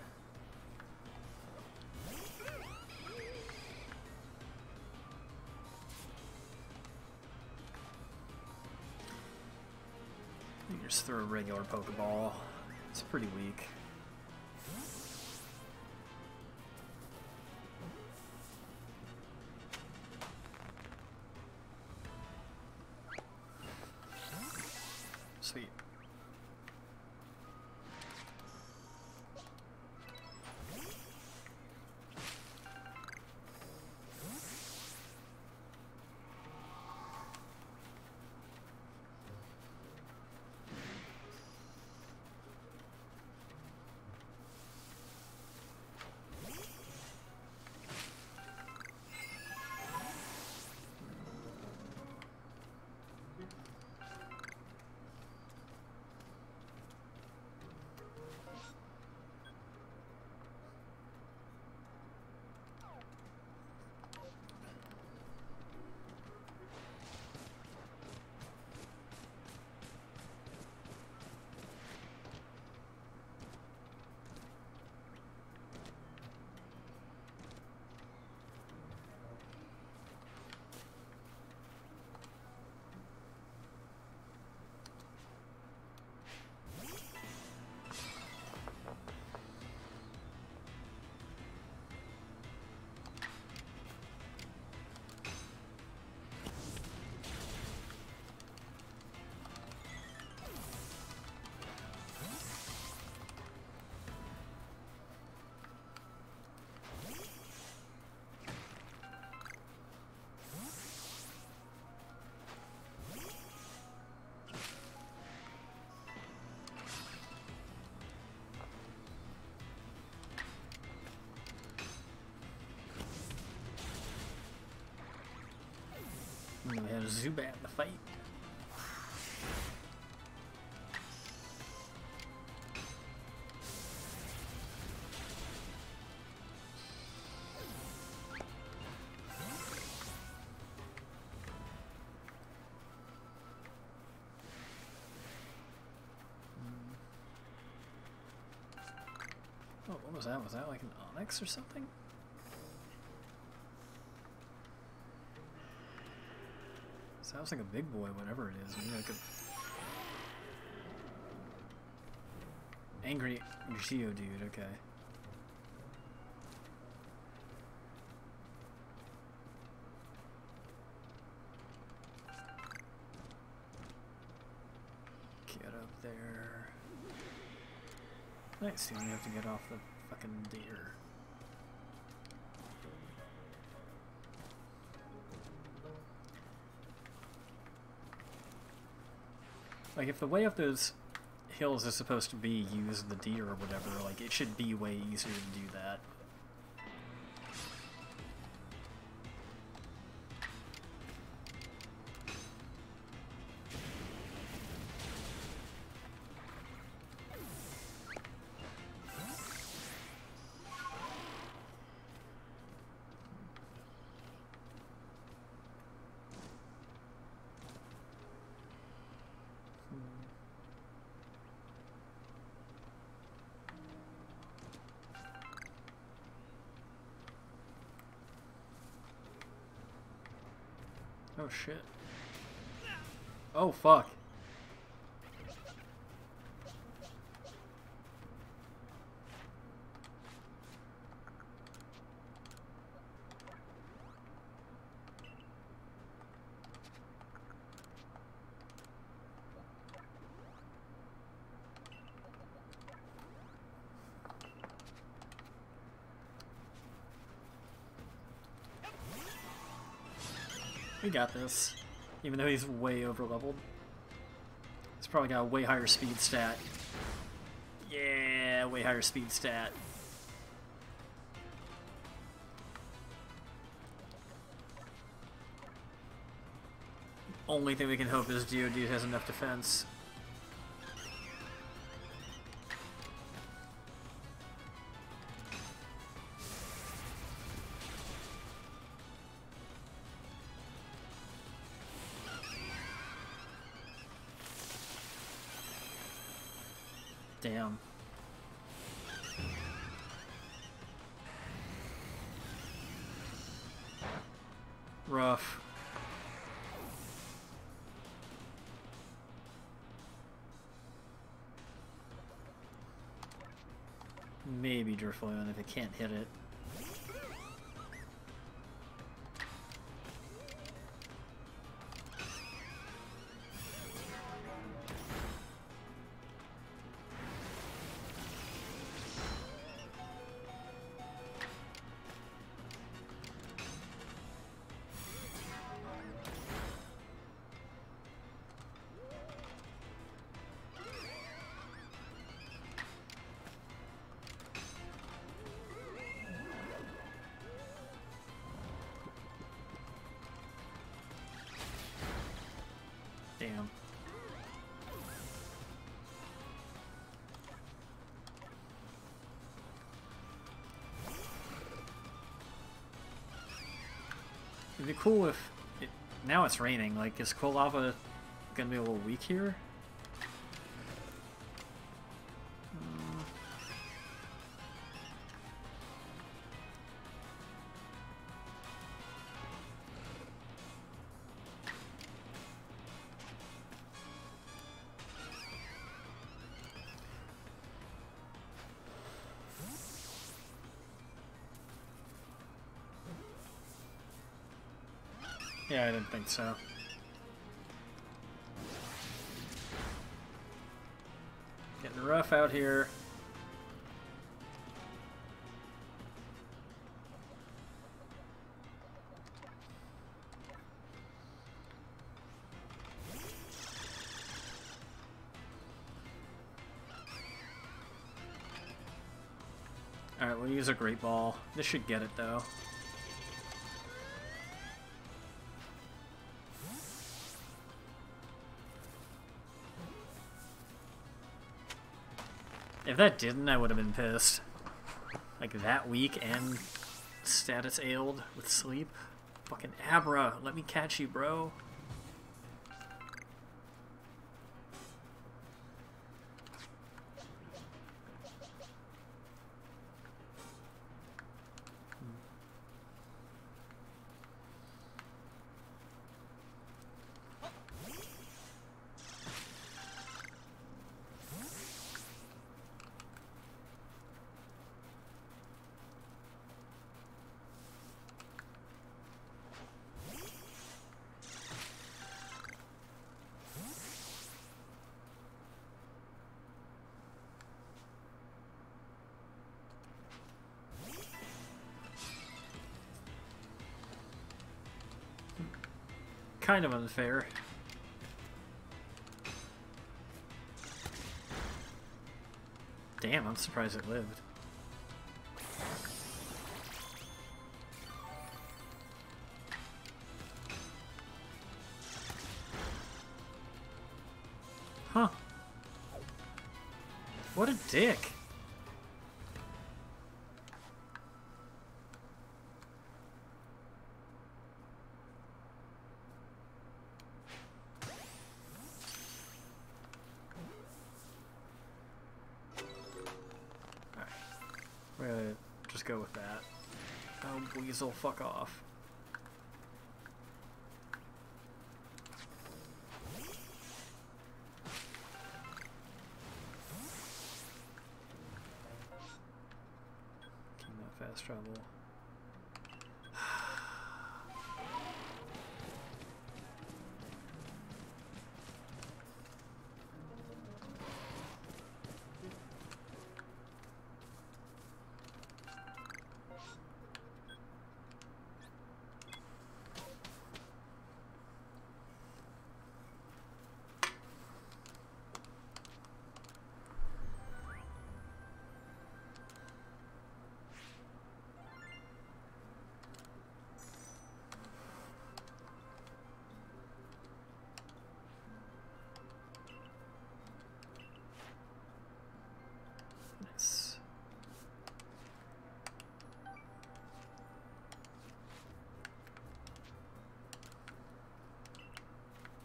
You just throw a regular Pokeball. It's pretty weak. Sweet. We have Zubat in the fight. Oh, what was that? Was that like an Onyx or something? Sounds like a big boy, whatever it is. Maybe like a angry Geodude, okay. Get up there. Nice, you only have to get off the fucking deer. Like, if the way up those hills is supposed to be use the deer or whatever, like, it should be way easier to do that. Oh shit. Oh fuck. We got this. Even though he's way over leveled. He's probably got a way higher speed stat. Yeah, way higher speed stat. Only thing we can hope is Geodude has enough defense. Damn. Rough. Maybe Drifloon if it can't hit it. Damn. It'd be cool if now it's raining. Like, is Quilava gonna be a little weak here? Yeah, I didn't think so. Getting rough out here. Alright, we'll use a Great Ball. This should get it, though. If that didn't, I would have been pissed. Like, that weak and status ailed with sleep? Fucking Abra, let me catch you, bro. Kind of unfair. Damn, I'm surprised it lived. Huh. What a dick. We're gonna just go with that. Oh, Weasel, fuck off.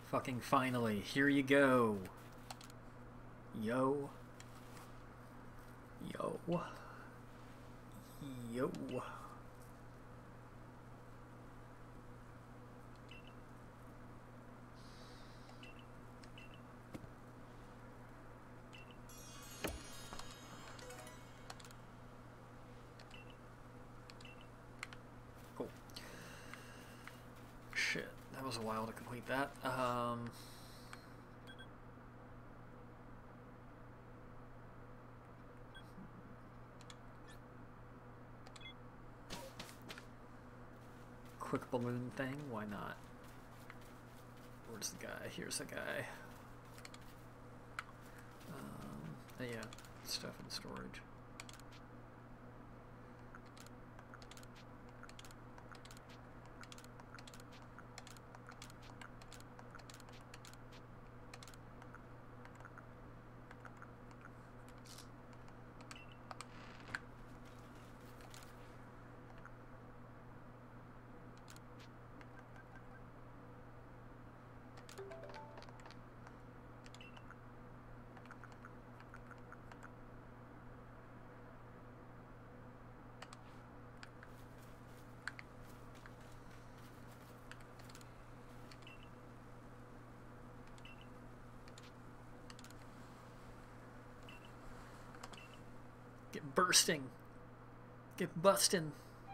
Fucking finally. Here you go. Yo. Yo. Yo. Cool. Shit, that was a while to complete that. Quick balloon thing, why not? Where's the guy? Here's the guy. Yeah, stuff in storage. Get bursting. Get busting.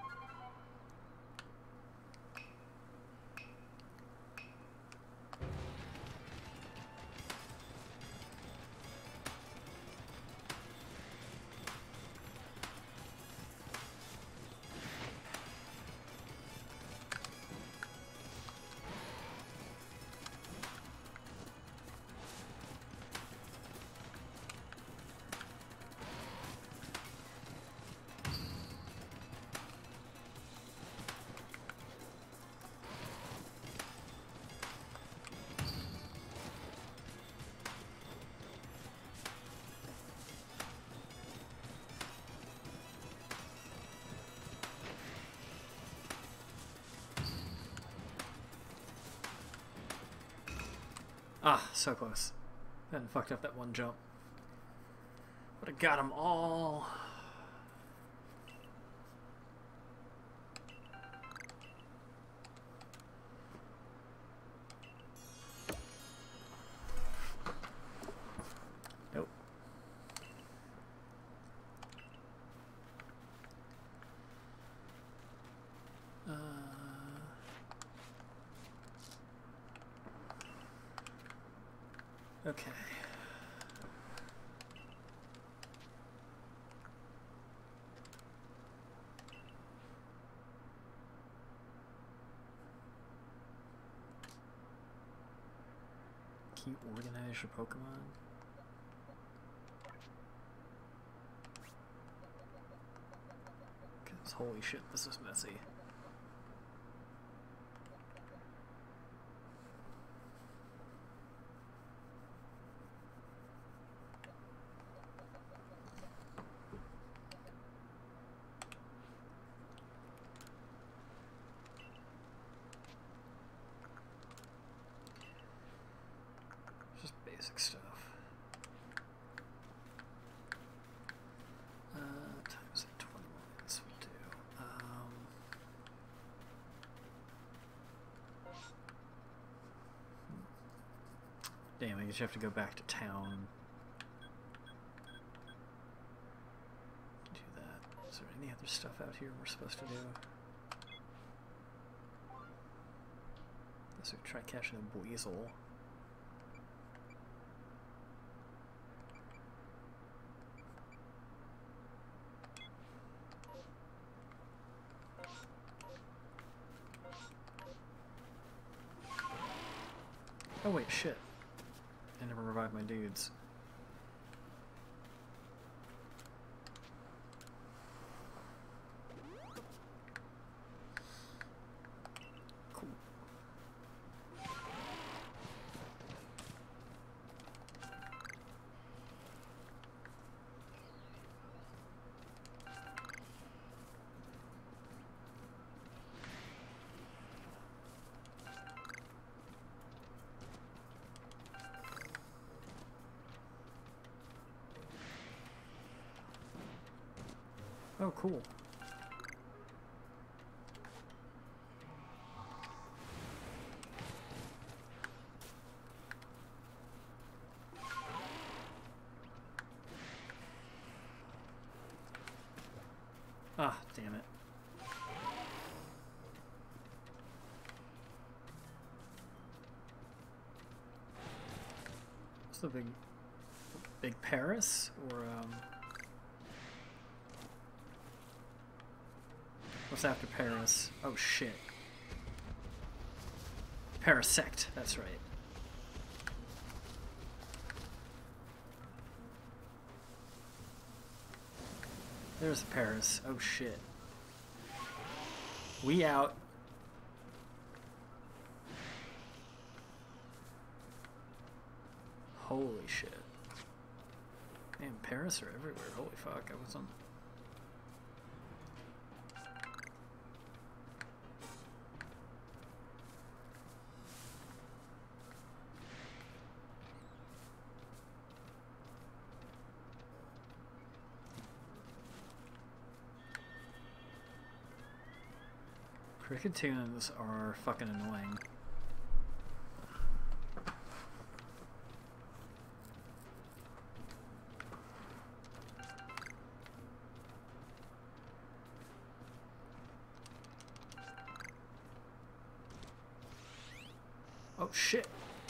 Ah, so close. Hadn't fucked up that one jump. Would have got them all. Nope. Okay. Can you organize your Pokemon? Because holy shit, this is messy. Basic stuff. Times 21, this will do. Damn, I guess you have to go back to town. Do that. Is there any other stuff out here we're supposed to do? Let's try catching a Buizel. Oh wait, shit. I never revived my dudes. Cool. Oh, cool. Ah, damn it. What's the big Paris? Or, what's after Paris? Oh, shit. Parasect, that's right. There's Paris. Oh, shit. We out. Holy shit. Man, Paris are everywhere. Holy fuck, I wasn't... Crickettoons are fucking annoying. Oh shit.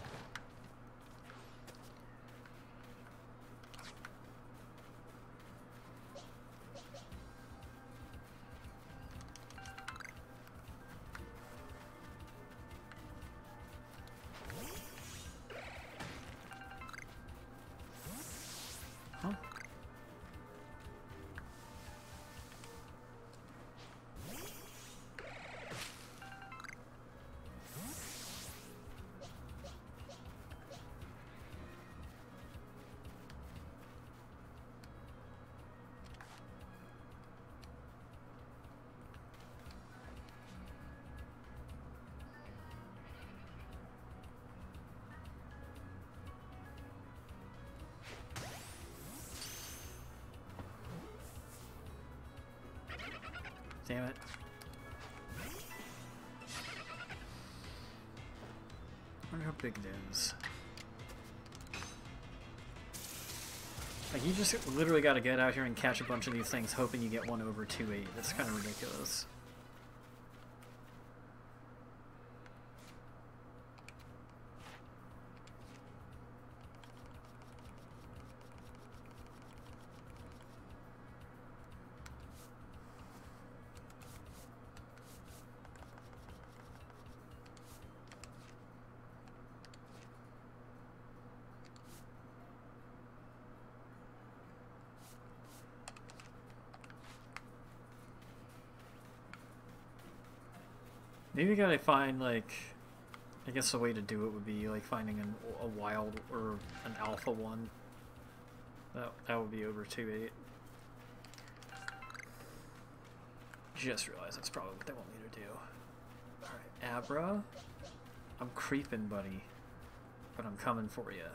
Huh? Damn it. I wonder how big it is. Like, you just literally gotta get out here and catch a bunch of these things hoping you get one over 2.8. That's kind of ridiculous. Maybe you gotta find, like, I guess the way to do it would be, like, finding a wild or an alpha one. That would be over 2.8. Just realized that's probably what they want me to do. Alright, Abra. I'm creeping, buddy. But I'm coming for you.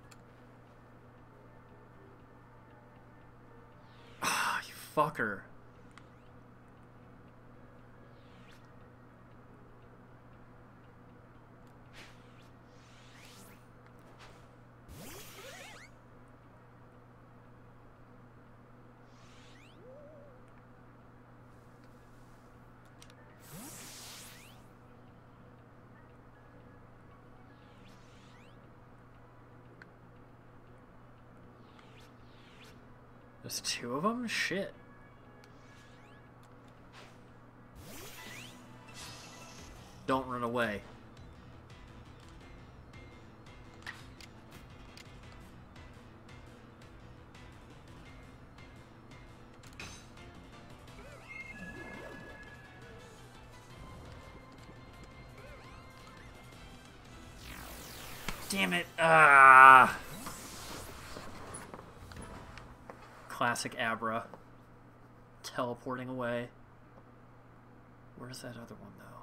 Ah, you fucker. There's 2 of them? Shit. Don't run away. Damn it. Ah. Classic Abra. Teleporting away. Where's that other one, though?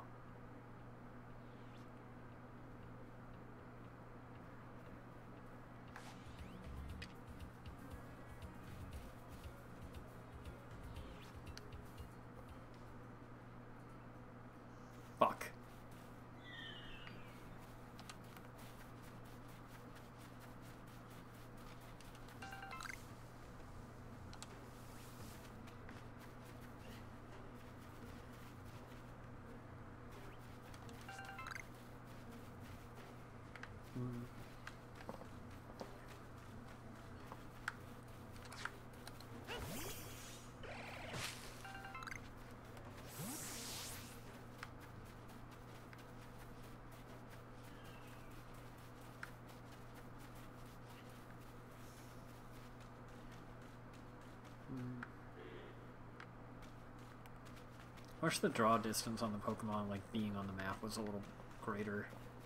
wish the draw distance on the Pokemon, like being on the map, was a little greater.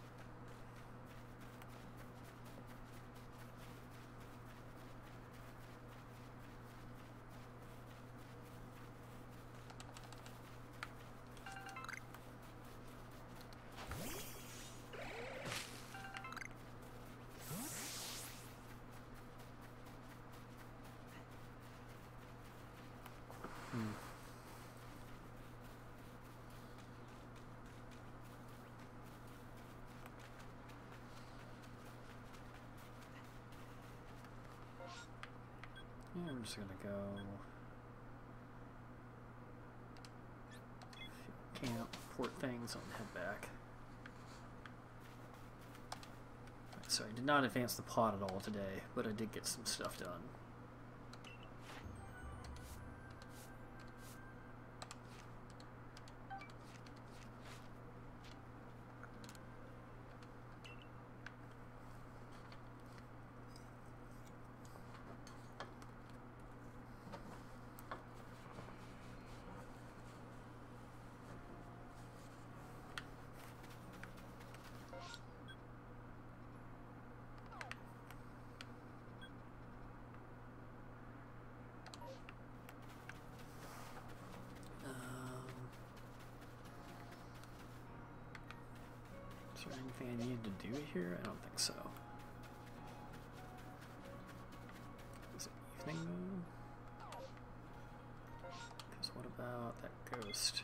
Yeah, I'm just gonna go camp, port things, and head back. So I did not advance the plot at all today, but I did get some stuff done. Is there anything I needed to do here? I don't think so. Is it evening though? Because what about that ghost?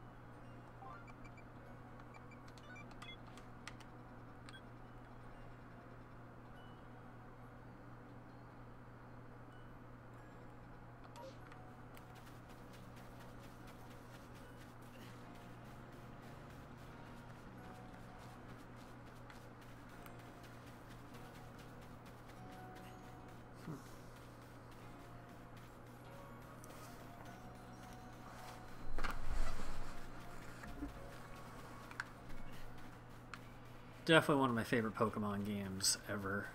Definitely one of my favorite Pokemon games ever.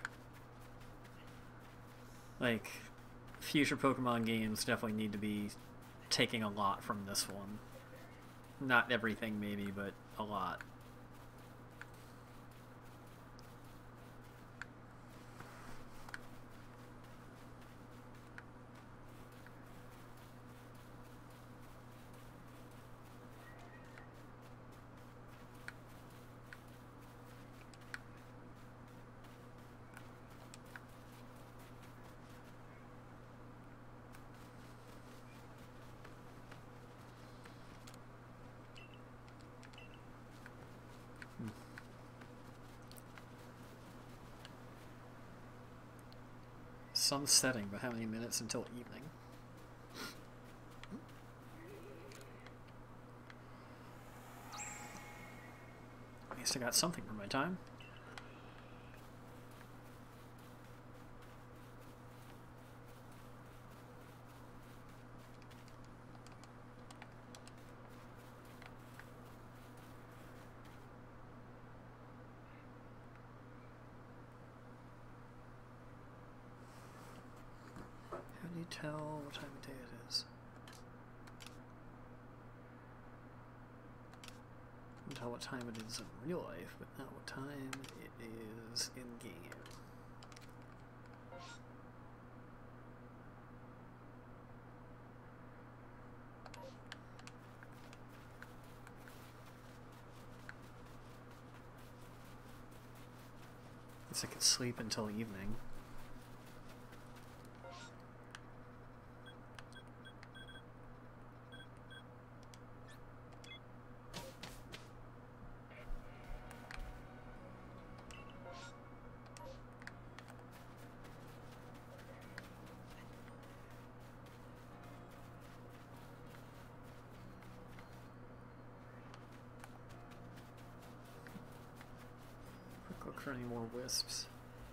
Like, future Pokemon games definitely need to be taking a lot from this one. Not everything, maybe, but a lot. Sun's setting, but how many minutes until evening? At least I got something for my time. Tell what time of day it is. And tell what time it is in real life, but not what time it is in game. Guess I could sleep until evening. Look for any more wisps.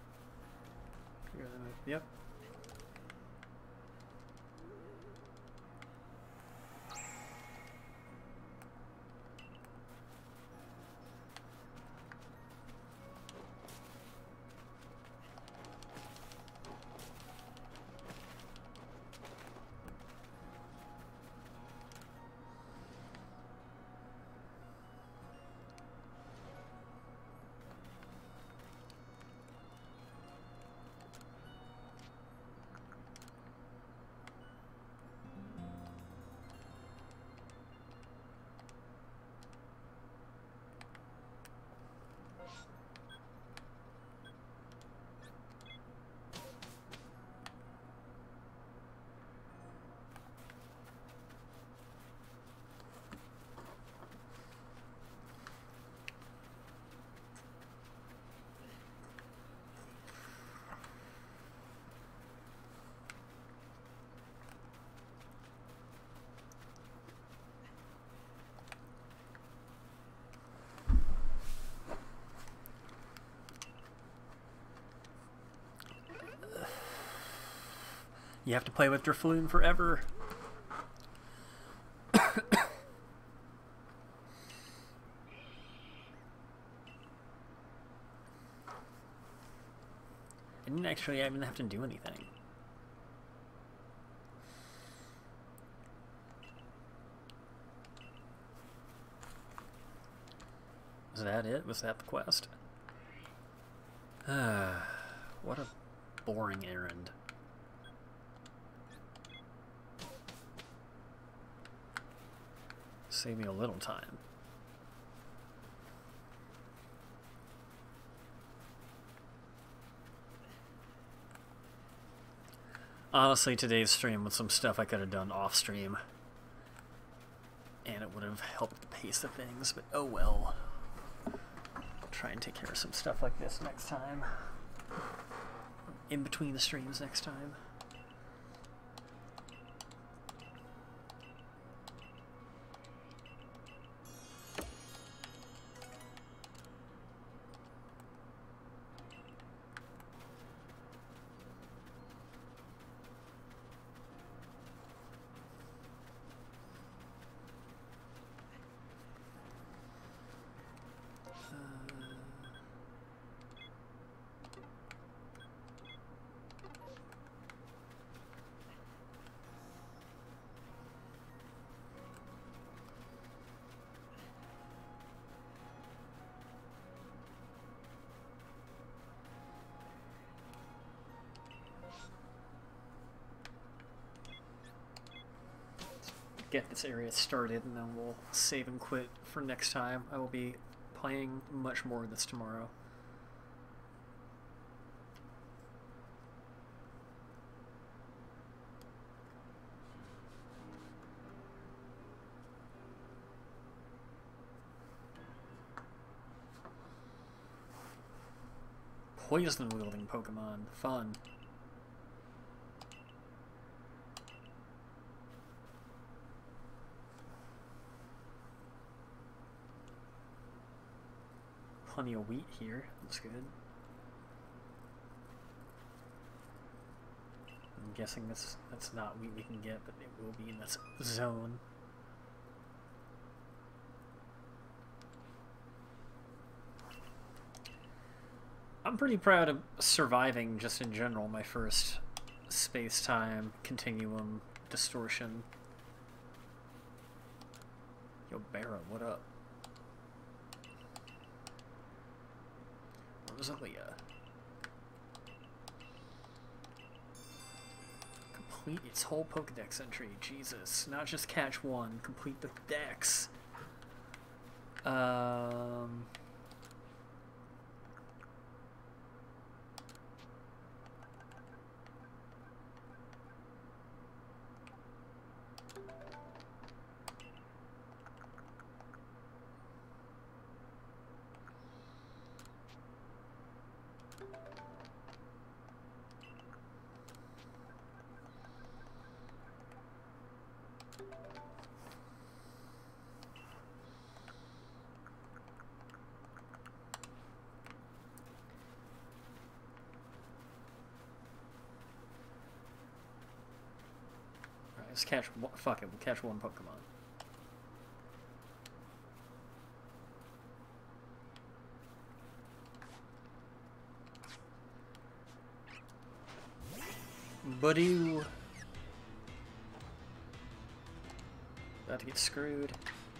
Yep. You have to play with Drifloon forever. I didn't actually even have to do anything. Was that it? Was that the quest? What a boring errand. Save me a little time. Honestly, today's stream was some stuff I could have done off stream. And it would have helped the pace of things, but oh well. I'll try and take care of some stuff like this next time. In between the streams next time. Get this area started, and then we'll save and quit for next time. I will be playing much more of this tomorrow. Poison-wielding Pokemon. Fun. Plenty of wheat here. That's good. I'm guessing that's not wheat we can get, but it will be in this zone. I'm pretty proud of surviving just in general my first space-time continuum distortion. Yo, Barra, what up? Rosalia. Complete its whole Pokedex entry. Jesus. Not just catch one. Complete the dex. Let's catch one. Fuck it, we'll catch one Pokemon. Buddy. About to get screwed.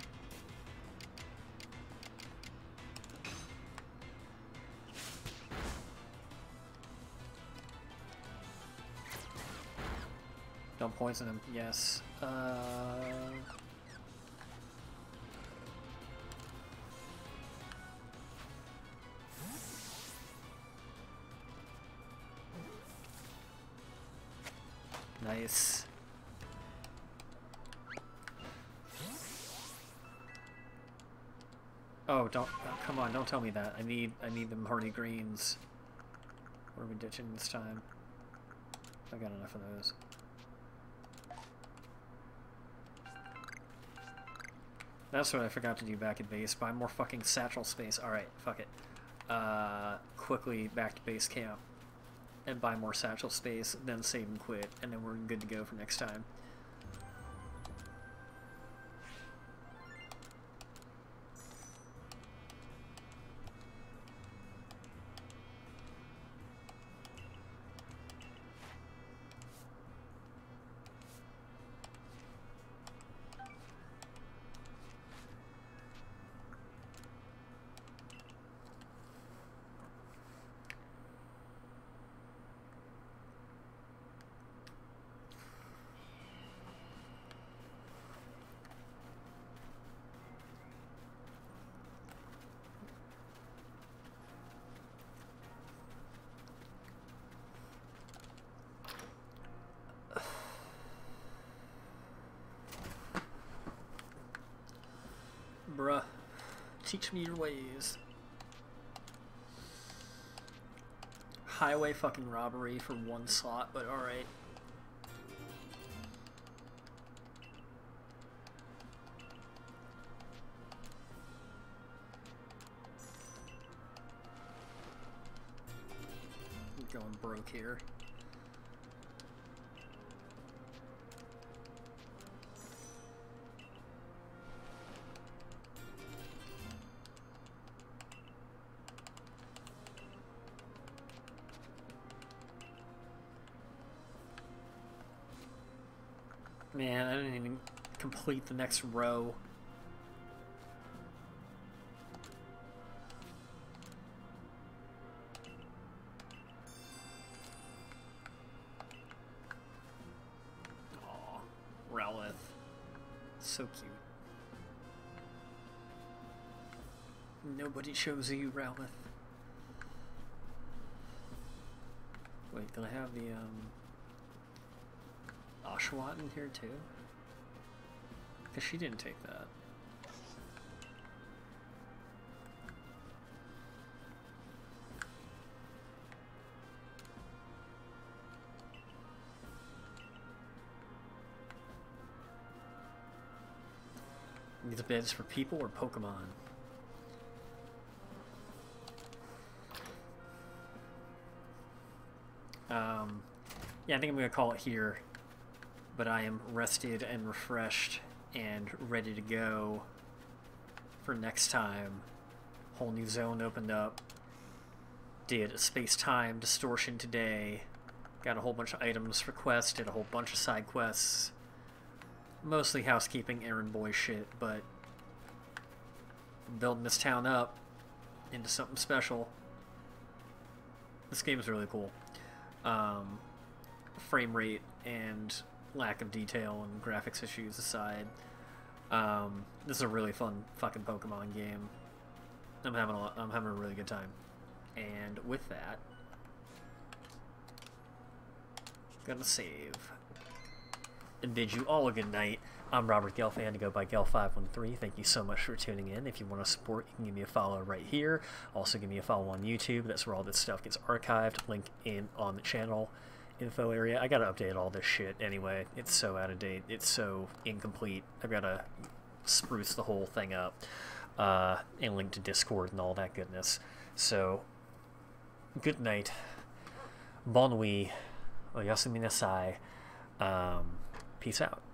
Don't poison him. Yes. Nice. Oh, don't come on! Don't tell me that. I need them hardy greens. What are we ditching this time? I got enough of those. That's what I forgot to do back at base. Buy more fucking satchel space. Alright, fuck it. Quickly back to base camp. and buy more satchel space, then save and quit, and then we're good to go for next time. Bruh, teach me your ways. Highway fucking robbery for one slot, but alright. I'm going broke here. Man, I didn't even complete the next row. Aw, Rowleth. So cute. Nobody chose you, Rowleth. Wait, did I have the, Oshawott in here too? Because she didn't take that. These beds for people or Pokemon? Yeah, I think I'm going to call it here. But I am rested and refreshed and ready to go for next time. Whole new zone opened up. Did a space-time distortion today. Got a whole bunch of items for quests. Did a whole bunch of side quests. Mostly housekeeping, errand boy shit, but building this town up into something special. This game is really cool. Frame rate and lack of detail and graphics issues aside, this is a really fun fucking Pokemon game. I'm having a really good time. And with that, gonna save. And bid you all a good night. I'm Robert Gelfand, to go by Gel513. Thank you so much for tuning in. If you want to support, you can give me a follow right here. Also give me a follow on YouTube. That's where all this stuff gets archived. Link in on the channel info area. I gotta update all this shit anyway. It's so out of date. It's so incomplete. I've gotta spruce the whole thing up. And link to Discord and all that goodness. So, good night. Bon nuit. Oyasumi nasai. Peace out.